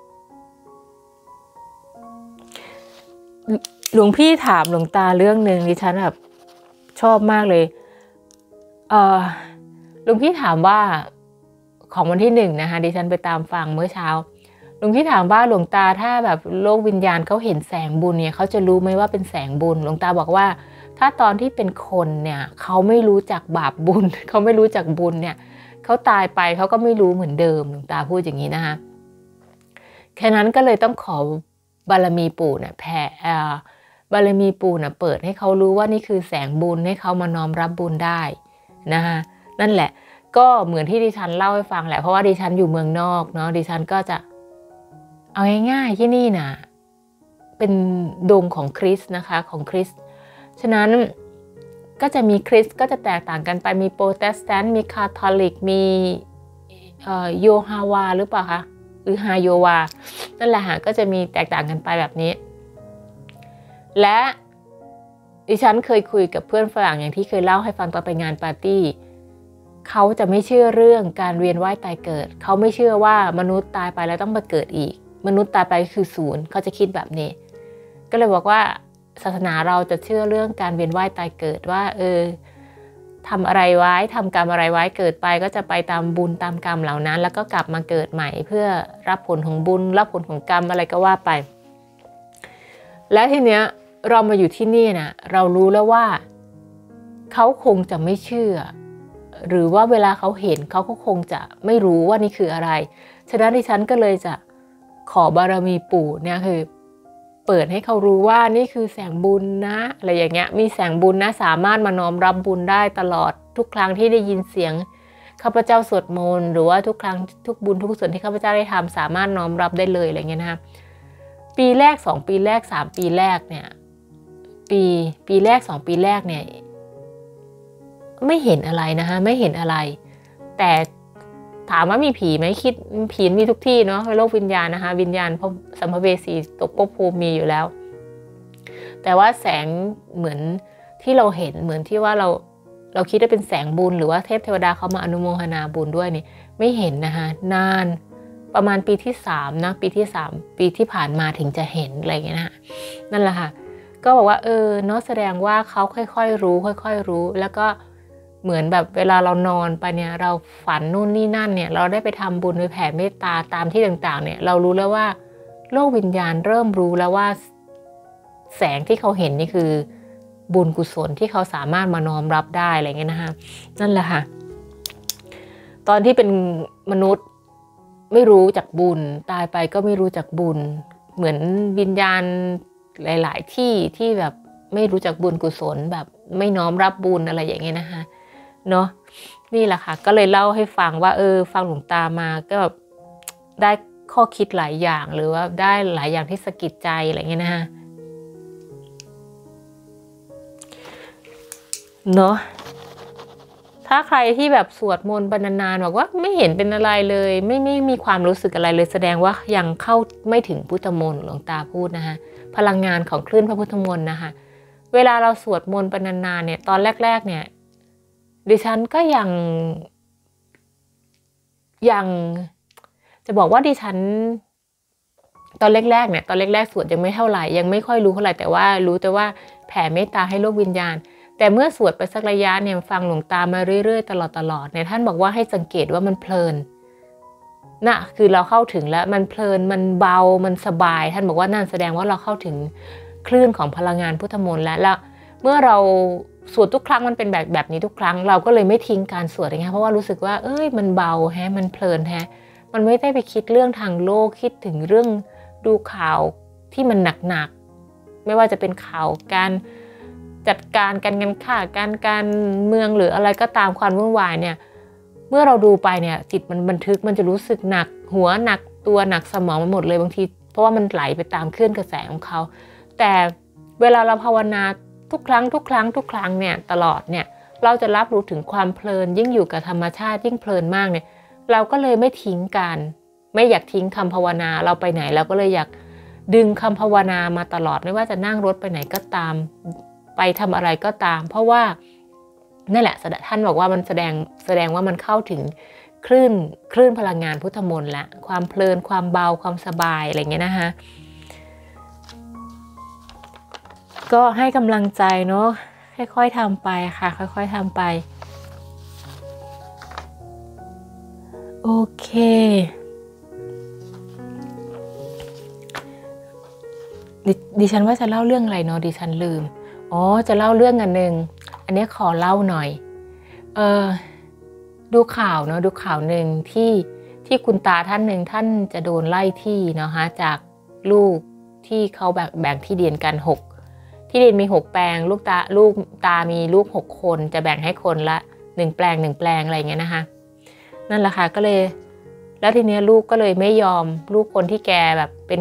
หลวงพี่ถามหลวงตาเรื่องหนึ่งดิฉันแบบชอบมากเลยเออหลวงพี่ถามว่าของวันที่หนึ่งนะคะดิฉันไปตามฟังเมื่อเช้าหลวงพี่ถามว่าหลวงตาถ้าแบบโลกวิญญาณเขาเห็นแสงบุญเนี่ยเขาจะรู้ไหมว่าเป็นแสงบุญหลวงตาบอกว่าถ้าตอนที่เป็นคนเนี่ยเขาไม่รู้จักบาปบุญเขาไม่รู้จักบุญเนี่ยเขาตายไปเขาก็ไม่รู้เหมือนเดิมหลวงตาพูดอย่างนี้นะคะแค่นั้นก็เลยต้องขอบารมีปู่เนี่ยแผ่บารมีปู่เนี่ยเปิดให้เขารู้ว่านี่คือแสงบุญให้เขามาน้อมรับบุญได้นะคะนั่นแหละก็เหมือนที่ดิฉันเล่าให้ฟังแหละเพราะว่าดิฉันอยู่เมืองนอกเนาะดิฉันก็จะเอาง่ายๆที่นี่นะเป็นดงของคริสต์นะคะของคริสต์ฉะนั้นก็จะมีคริสต์ก็จะแตกต่างกันไปมีโปรเตสแตนต์มีคาทอลิกมีโยฮาวาหรือเปล่าคะหรือฮาโยวานั่นแหละค่ะก็จะมีแตกต่างกันไปแบบนี้และดิฉันเคยคุยกับเพื่อนฝรั่งอย่างที่เคยเล่าให้ฟังตอนไปงานปาร์ตี้เขาจะไม่เชื่อเรื่องการเวียนว่ายตายเกิดเขาไม่เชื่อว่ามนุษย์ตายไปแล้วต้องมาเกิดอีกมนุษย์ตายไปคือศูนย์เขาจะคิดแบบนี้ก็เลยบอกว่าศาสนาเราจะเชื่อเรื่องการเวียนว่ายตายเกิดว่าเออทำอะไรไว้ทำกรรมอะไรไว้เกิดไปก็จะไปตามบุญตามกรรมเหล่านั้นแล้วก็กลับมาเกิดใหม่เพื่อรับผลของบุญรับผลของกรรมอะไรก็ว่าไปและทีเนี้ยเรามาอยู่ที่นี่นะเรารู้แล้วว่าเขาคงจะไม่เชื่อหรือว่าเวลาเขาเห็นเขาก็คงจะไม่รู้ว่านี่คืออะไรฉะนั้นดิฉันก็เลยจะขอบารมีปู่เนี่ยคือเปิดให้เขารู้ว่านี่คือแสงบุญนะอะไรอย่างเงี้ยมีแสงบุญนะสามารถมาน้อมรับบุญได้ตลอดทุกครั้งที่ได้ยินเสียงข้าพเจ้าสวดมนต์หรือว่าทุกครั้งทุกบุญทุกส่วนที่ข้าพเจ้าได้ทำสามารถน้อมรับได้เลยอะไรเงี้ยนะคะปีแรกสองปีแรกสามปีแรกเนี่ยปีปีแรกสองปีแรกเนี่ยไม่เห็นอะไรนะคะไม่เห็นอะไรแต่ถามว่ามีผีไหมคิดผีมีทุกที่เนาะโลกวิญญาณนะคะวิญญาณพสัมภเวสีตกภพภูมิมีอยู่แล้วแต่ว่าแสงเหมือนที่เราเห็นเหมือนที่ว่าเราเราคิดว่าเป็นแสงบุญหรือว่าเทพเทวดาเขามาอนุโมทนาบุญด้วยนี่ไม่เห็นนะคะนานประมาณปีที่สามนะปีที่สามปีที่ผ่านมาถึงจะเห็นอะไรอย่างเงี้ยนะนั่นแหละค่ะก็บอกว่าเออเนาะแสดงว่าเขาค่อยๆรู้ค่อยๆรู้แล้วก็เหมือนแบบเวลาเรานอนไปเนี่ยเราฝันนู่นนี่นั่นเนี่ยเราได้ไปทำบุญไปแผ่เมตตาตามที่ต่างๆเนี่ยเรารู้แล้วว่าโลกวิญญาณเริ่มรู้แล้วว่าแสงที่เขาเห็นนี่คือบุญกุศลที่เขาสามารถมาน้อมรับได้อะไรเงี้ยนะคะนั่นแหละค่ะตอนที่เป็นมนุษย์ไม่รู้จักบุญตายไปก็ไม่รู้จักบุญเหมือนวิญญาณหลายๆที่ที่แบบไม่รู้จักบุญกุศลแบบไม่น้อมรับบุญอะไรอย่างเงี้ยนะคะเนาะนี่แหละค่ะก็เลยเล่าให้ฟังว่าเออฟังหลวงตามาก็แบบได้ข้อคิดหลายอย่างหรือว่าได้หลายอย่างที่สะกิดใจอะไรเงี้ยนะคะเนาะถ้าใครที่แบบสวดมนต์ไปนานๆบอกว่าไม่เห็นเป็นอะไรเลยไม่ไม่มีความรู้สึกอะไรเลยแสดงว่ายังเข้าไม่ถึงพุทธมนต์หลวงตาพูดนะคะพลังงานของคลื่นพระพุทธมนต์นะคะเวลาเราสวดมนต์ไปนานๆเนี่ยตอนแรกๆเนี่ยดิฉันก็ยังยังจะบอกว่าดิฉันตอนแรกๆเนี่ยตอนแรกๆสวดยังไม่เท่าไหร่ยังไม่ค่อยรู้เท่าไหร่แต่ว่ารู้แต่ว่าแผ่เมตตาให้โลกวิญญาณแต่เมื่อสวดไปสักระยะเนี่ยฟังหลวงตามาเรื่อยๆตลอดๆเนี่ยท่านบอกว่าให้สังเกตว่ามันเพลินน่ะคือเราเข้าถึงแล้วมันเพลินมันเบามันสบายท่านบอกว่านั่นแสดงว่าเราเข้าถึงคลื่นของพลังงานพุทธมนต์แล้วแล้วเมื่อเราสวดทุกครั้งมันเป็นแบบแบบนี้ทุกครั้งเราก็เลยไม่ทิ้งการสวดอย่างเงี้ยเพราะว่ารู้สึกว่าเอ้ยมันเบาแฮะมันเพลินแฮะมันไม่ได้ไปคิดเรื่องทางโลกคิดถึงเรื่องดูข่าวที่มันหนักๆไม่ว่าจะเป็นข่าวการจัดการการเงินค่าการการเมืองหรืออะไรก็ตามความวุ่นวายเนี่ยเมื่อเราดูไปเนี่ยจิตมันบันทึกมันจะรู้สึกหนักหัวหนักตัวหนักสมองไปหมดเลยบางทีเพราะว่ามันไหลไปตามคลื่นกระแสของเขาแต่เวลาเราภาวนาทุกครั้งทุกครั้งทุกครั้งเนี่ยตลอดเนี่ยเราจะรับรู้ถึงความเพลินยิ่งอยู่กับธรรมชาติยิ่งเพลินมากเนี่ยเราก็เลยไม่ทิ้งกันไม่อยากทิ้งคำภาวนาเราไปไหนเราก็เลยอยากดึงคำภาวนามาตลอดไม่ว่าจะนั่งรถไปไหนก็ตามไปทำอะไรก็ตามเพราะว่านั่นแหละท่านบอกว่ามันแสดงแสดงว่ามันเข้าถึงคลื่นคลื่นพลังงานพุทธมนต์ละความเพลินความเบาความสบายอะไรเงี้ยนะคะก็ให้กำลังใจเนาะค่อยๆทำไปค่ะค่อยๆทำไปโอเคดดิฉันว่าจะเล่าเรื่องอะไรเนาะดิฉันลืมอ๋อจะเล่าเรื่องอันหนึ่งอันนี้ขอเล่าหน่อยเออดูข่าวเนาะดูข่าวหนึ่งที่ที่คุณตาท่านหนึ่งท่านจะโดนไล่ที่เนาะฮะจากลูกที่เขาแบ่งแบ่งที่ดินกันหกที่ดินมีหกแปลงลูกตาลูกตามีลูกหกคนจะแบ่งให้คนละหนึ่งแปลงหนึ่งแปลงอะไรอย่างเงี้ยนะคะนั่นแหละค่ะก็เลยแล้วทีเนี้ยลูกก็เลยไม่ยอมลูกคนที่แกแบบเป็น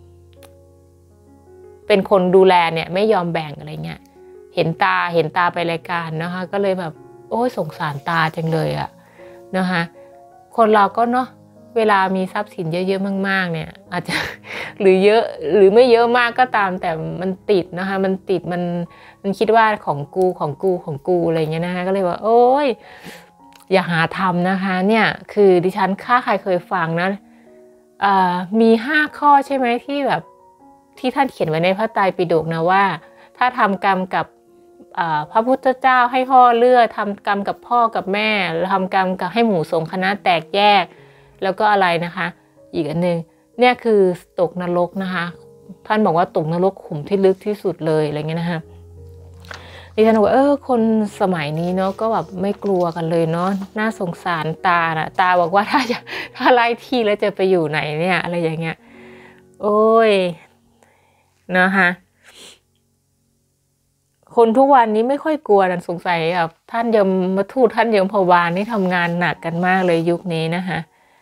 เป็นคนดูแลเนี่ยไม่ยอมแบ่งอะไรเงี้ยเห็นตาเห็นตาไปรายการนะคะก็เลยแบบโอ้ยสงสารตาจังเลยอะนะคะคนเราก็เนาะเวลามีทรัพย์สินเยอะๆมากๆเนี่ยอาจจะหรือเยอะหรือไม่เยอะมากก็ตามแต่มันติดนะคะมันติดมันมันคิดว่าของกูของกูของกูอะไรเงี้ยนะคะก็เลยว่าโอ้ยอย่าหาทำนะคะเนี่ยคือดิฉันค่าใครเคยฟังนะมีห้าข้อใช่ไหมที่แบบที่ท่านเขียนไว้ในพระไตรปิฎกนะว่าถ้าทำกรรมกับพระพุทธเจ้าให้ห่อเลือดทำกรรมกับพ่อกับแม่ทำกรรมกับให้หมู่สงฆ์คณะแตกแยกแล้วก็อะไรนะคะอีกอันนึงเนี่ยคือตกนรกนะคะท่านบอกว่าตกนรกขุมที่ลึกที่สุดเลยอะไรเงี้ยนะคะดิฉันบอกเออคนสมัยนี้เนาะก็แบบไม่กลัวกันเลยเนาะน่าสงสารตานะตาบอกว่าถ้าจะถ้าไล่ที่แล้วจะไปอยู่ไหนเนี่ยอะไรอย่างเงี้ยโอ้ยนะคะคนทุกวันนี้ไม่ค่อยกลัวกันสงสัยแบบท่านยมมาทูตท่านยมพวานนี่ทำงานหนักกันมากเลยยุคนี้นะคะ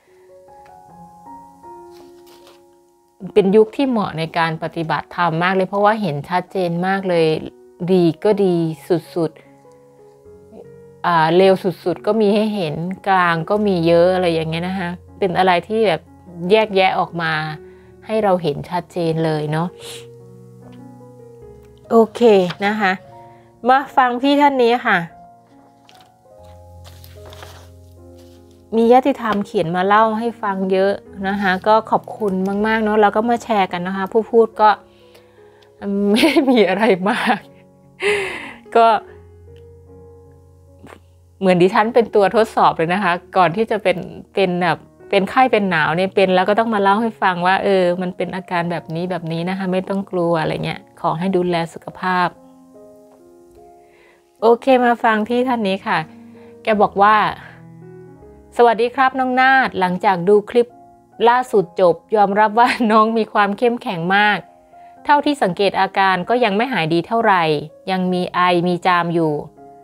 เป็นยุคที่เหมาะในการปฏิบัติธรรมมากเลยเพราะว่าเห็นชัดเจนมากเลยดีก็ดีสุดๆอ่าเลวสุดๆก็มีให้เห็นกลางก็มีเยอะอะไรอย่างเงี้ยนะคะเป็นอะไรที่แบบแยกแยะออกมาให้เราเห็นชัดเจนเลยเนาะโอเคนะคะมาฟังพี่ท่านนี้ค่ะมีญาติธรรมเขียนมาเล่าให้ฟังเยอะนะคะก็ขอบคุณมากๆเนาะแล้วก็มาแชร์กันนะคะผู้พูดก็ไม่ได้มีอะไรมากก็เหมือนดิฉันเป็นตัวทดสอบเลยนะคะก่อนที่จะเป็นเป็นแบบเป็นไข้เป็นหนาวเนี่ยเป็นแล้วก็ต้องมาเล่าให้ฟังว่าเออมันเป็นอาการแบบนี้แบบนี้นะคะไม่ต้องกลัวอะไรเงี้ยขอให้ดูแลสุขภาพโอเคมาฟังพี่ท่านนี้ค่ะแกบอกว่าสวัสดีครับน้องนาฏหลังจากดูคลิปล่าสุดจบยอมรับว่าน้องมีความเข้มแข็งมากเท่าที่สังเกตอาการก็ยังไม่หายดีเท่าไหร่ยังมีไอมีจามอยู่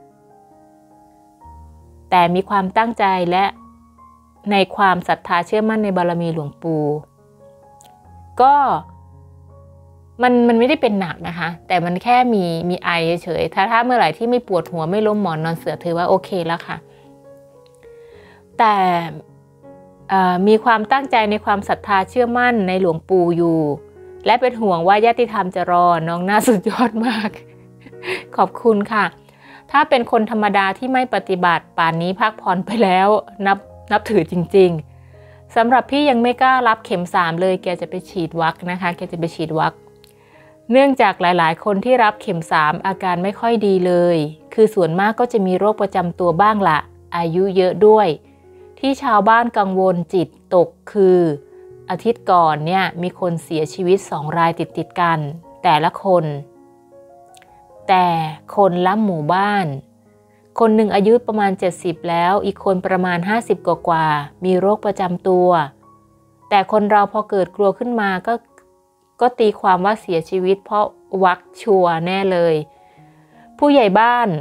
แต่มีความตั้งใจและในความศรัทธาเชื่อมั่นในบารมีหลวงปู่ก็มันมันไม่ได้เป็นหนักนะคะแต่มันแค่มีมีไอเฉยๆถ้าถ้าเมื่อไหร่ที่ไม่ปวดหัวไม่ล้มหมอนนอนเสือถือว่าโอเคแล้วค่ะแต่มีความตั้งใจในความศรัทธาเชื่อมั่นในหลวงปู่อยู่และเป็นห่วงว่าญาติธรรมจะรอน้องน่าสุดยอดมากขอบคุณค่ะถ้าเป็นคนธรรมดาที่ไม่ปฏิบัติป่านนี้พักผ่อนไปแล้วนับนับถือจริงๆสำหรับพี่ยังไม่กล้ารับเข็มสามเลยแกจะไปฉีดวัคนะคะแกจะไปฉีดวัคเนื่องจากหลายๆคนที่รับเข็มสามอาการไม่ค่อยดีเลยคือส่วนมากก็จะมีโรคประจำตัวบ้างละอายุเยอะด้วยที่ชาวบ้านกังวลจิตตกคืออาทิตย์ก่อนเนี่ยมีคนเสียชีวิตสองรายติดติดกันแต่ละคนแต่คนละหมู่บ้านคนหนึ่งอายุประมาณเจ็ดสิบแล้วอีกคนประมาณห้าสิบกว่าๆมีโรคประจำตัวแต่คนเราพอเกิดกลัวขึ้นมาก็ก็ตีความว่าเสียชีวิตเพราะวัคชัวแน่เลยผู้ใหญ่บ้าน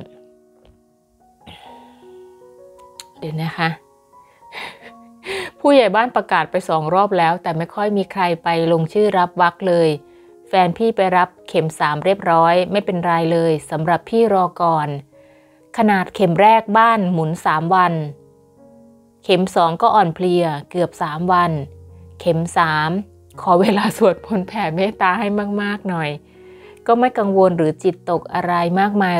เดี๋ยวนะคะผู้ใหญ่บ้านประกาศไปสองรอบแล้วแต่ไม่ค่อยมีใครไปลงชื่อรับวัคเลยแฟนพี่ไปรับเข็มสามเรียบร้อยไม่เป็นไรเลยสำหรับพี่รอก่อนขนาดเข็มแรกบ้านหมุนสามวันเข็มสองก็อ่อนเพลียเกือบสามวันเข็มสามขอเวลาสวดมนต์แผ่เมตตาให้มากๆหน่อยก็ไม่กังวลหรือจิตตกอะไรมากมายหรอกแ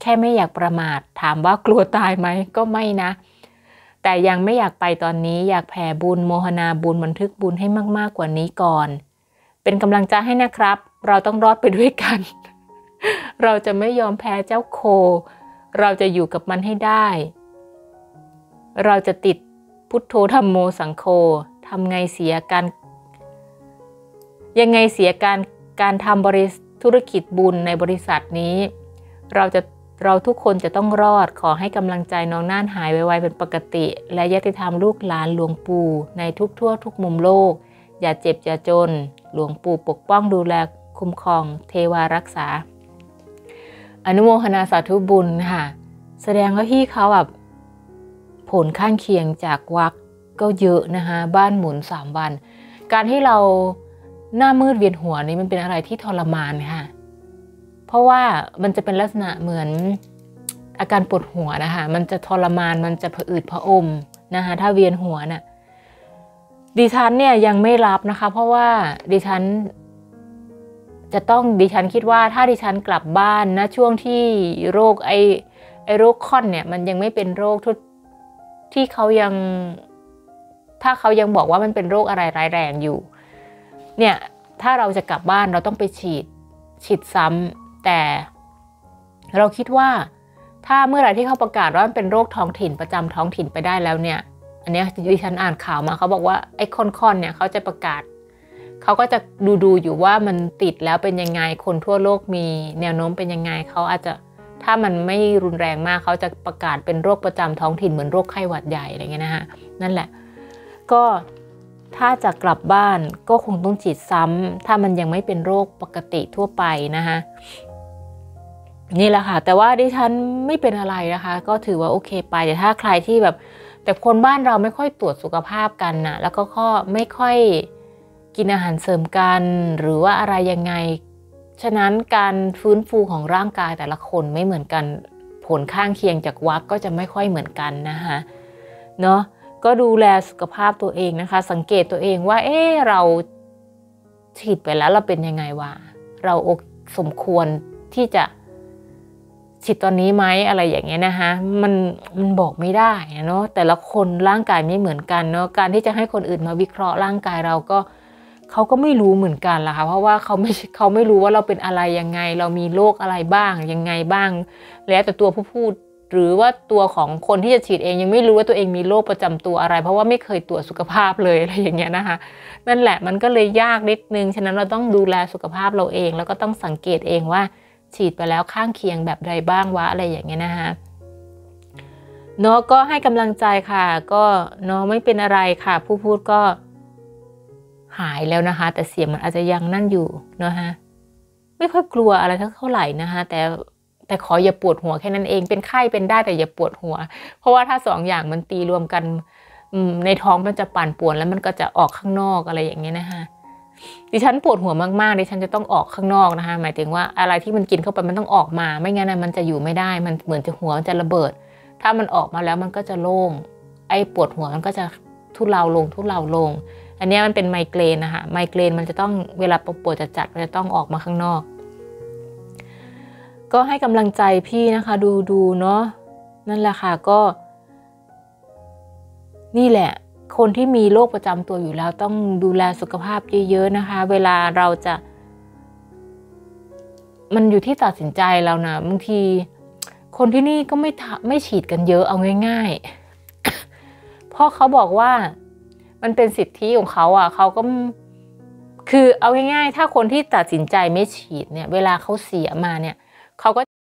ค่ไม่อยากประมาทถามว่ากลัวตายไหมก็ไม่นะแต่ยังไม่อยากไปตอนนี้อยากแผ่บุญโมหนาบุญบันทึกบุญให้มากๆกว่านี้ก่อนเป็นกำลังใจให้นะครับเราต้องรอดไปด้วยกัน เราจะไม่ยอมแพ้เจ้าโคเราจะอยู่กับมันให้ได้เราจะติดพุทโธธัมโมสังโฆทำไงเสียการยังไงเสียการการทำบริธุรกิจบุญในบริษัทนี้เราจะเราทุกคนจะต้องรอดขอให้กำลังใจน้องน่านหายไวๆเป็นปกติและญาติธรรมลูกหลานหลวงปู่ในทุกทั่วทุกมุมโลกอย่าเจ็บอย่าจนหลวงปู่ปกป้องดูแลคุ้มครองเทวารักษาอนุโมทนาสาธุบุญค่ะแสดงว่าพี่เขาแบบผลข้างเคียงจากวัคก็เยอะนะคะบ้านหมุนสามวันการที่เราหน้ามืดเวียนหัวนี่มันเป็นอะไรที่ทรมานค่ะเพราะว่ามันจะเป็นลักษณะเหมือนอาการปวดหัวนะคะมันจะทรมานมันจะผะอืดผะอมนะคะถ้าเวียนหัวน่ะดิฉันเนี่ยยังไม่รับนะคะเพราะว่าดิฉันจะต้องดิฉันคิดว่าถ้าดิฉันกลับบ้านนะช่วงที่โรคไอไอโรคค่อนเนี่ยมันยังไม่เป็นโรคที่เขายังถ้าเขายังบอกว่ามันเป็นโรคอะไรร้ายแรงอยู่เนี่ยถ้าเราจะกลับบ้านเราต้องไปฉีดฉีดซ้ำแต่เราคิดว่าถ้าเมื่อไหร่ที่เขาประกาศว่ามันเป็นโรคท้องถิ่นประจำท้องถิ่นไปได้แล้วเนี่ยอันนี้ดิฉันอ่านข่าวมาเขาบอกว่าไอ้ค่อนๆเนี่ยเขาจะประกาศเขาก็จะดูดูอยู่ว่ามันติดแล้วเป็นยังไงคนทั่วโลกมีแนวโน้มเป็นยังไงเขาอาจจะถ้ามันไม่รุนแรงมากเขาจะประกาศเป็นโรคประจำท้องถิ่นเหมือนโรคไข้หวัดใหญ่อะไรเงี้ยนะคะนั่นแหละก็ถ้าจะกลับบ้านก็คงต้องฉีดซ้ำถ้ามันยังไม่เป็นโรคปกติทั่วไปนะคะนี่แหละค่ะแต่ว่าดิฉันไม่เป็นอะไรนะคะก็ถือว่าโอเคไปแต่ถ้าใครที่แบบแต่คนบ้านเราไม่ค่อยตรวจสุขภาพกันนะแล้วก็ข้อไม่ค่อยกินอาหารเสริมกันหรือว่าอะไรยังไงฉะนั้นการฟื้นฟูของร่างกายแต่ละคนไม่เหมือนกันผลข้างเคียงจากวัคก็จะไม่ค่อยเหมือนกันนะคะเนาะก็ดูแลสุขภาพตัวเองนะคะสังเกตตัวเองว่าเออเราฉีดไปแล้วเราเป็นยังไงวะเราสมควรที่จะฉีดตอนนี้ไหมอะไรอย่างเงี้ยนะคะมันมันบอกไม่ได้เนาะแต่ละคนร่างกายไม่เหมือนกันเนาะการที่จะให้คนอื่นมาวิเคราะห์ร่างกายเราก็เขาก็ไม่รู้เหมือนกันล่ะค่ะเพราะว่าเขาไม่เขาไม่รู้ว่าเราเป็นอะไรยังไงเรามีโรคอะไรบ้างยังไงบ้างแล้วแต่ตัวผู้พูดหรือว่าตัวของคนที่จะฉีดเองยังไม่รู้ว่าตัวเองมีโรคประจำตัวอะไรเพราะว่าไม่เคยตรวจสุขภาพเลยอะไรอย่างเงี้ยนะคะนั่นแหละมันก็เลยยากนิดนึงฉะนั้นเราต้องดูแลสุขภาพเราเองแล้วก็ต้องสังเกตเองว่าฉีดไปแล้วข้างเคียงแบบใดบ้างวะอะไรอย่างเงี้ยนะคะเนาะก็ให้กำลังใจค่ะก็เนาะไม่เป็นอะไรค่ะผู้พูดก็หายแล้วนะคะแต่เสียงมันอาจจะยังนั่นอยู่เนาะฮะไม่ค่อยกลัวอะไรเท่าไหร่นะคะแต่แต่ขออย่าปวดหัวแค่นั้นเองเป็นไข้เป็นได้แต่อย่าปวดหัวเพราะว่าถ้าสองอย่างมันตีรวมกันในท้องมันจะปั่นป่วนแล้วมันก็จะออกข้างนอกอะไรอย่างเงี้ยนะคะดิฉันปวดหัวมากๆดิฉันจะต้องออกข้างนอกนะคะหมายถึงว่าอะไรที่มันกินเข้าไปมันต้องออกมาไม่งั้นมันจะอยู่ไม่ได้มันเหมือนจะหัวมันจะระเบิดถ้ามันออกมาแล้วมันก็จะโล่งไอ้ปวดหัวมันก็จะทุเลาลงทุเลาลงอันนี้มันเป็นไมเกรนนะคะไมเกรนมันจะต้องเวลาปวดจัดๆมันจะต้องออกมาข้างนอกก็ให้กำลังใจพี่นะคะดูดูเนาะนั่นแหละค่ะก็นี่แหละคนที่มีโรคประจำตัวอยู่แล้วต้องดูแลสุขภาพเยอะๆนะคะเวลาเราจะมันอยู่ที่ตัดสินใจเรานะบางทีคนที่นี่ก็ไม่ไม่ฉีดกันเยอะเอาง่ายๆเพราะเขาบอกว่ามันเป็นสิทธิของเขาอ่ะเขาก็คือเอาง่ายๆถ้าคนที่ตัดสินใจไม่ฉีดเนี่ยเวลาเขาเสียมาเนี่ยเขาก็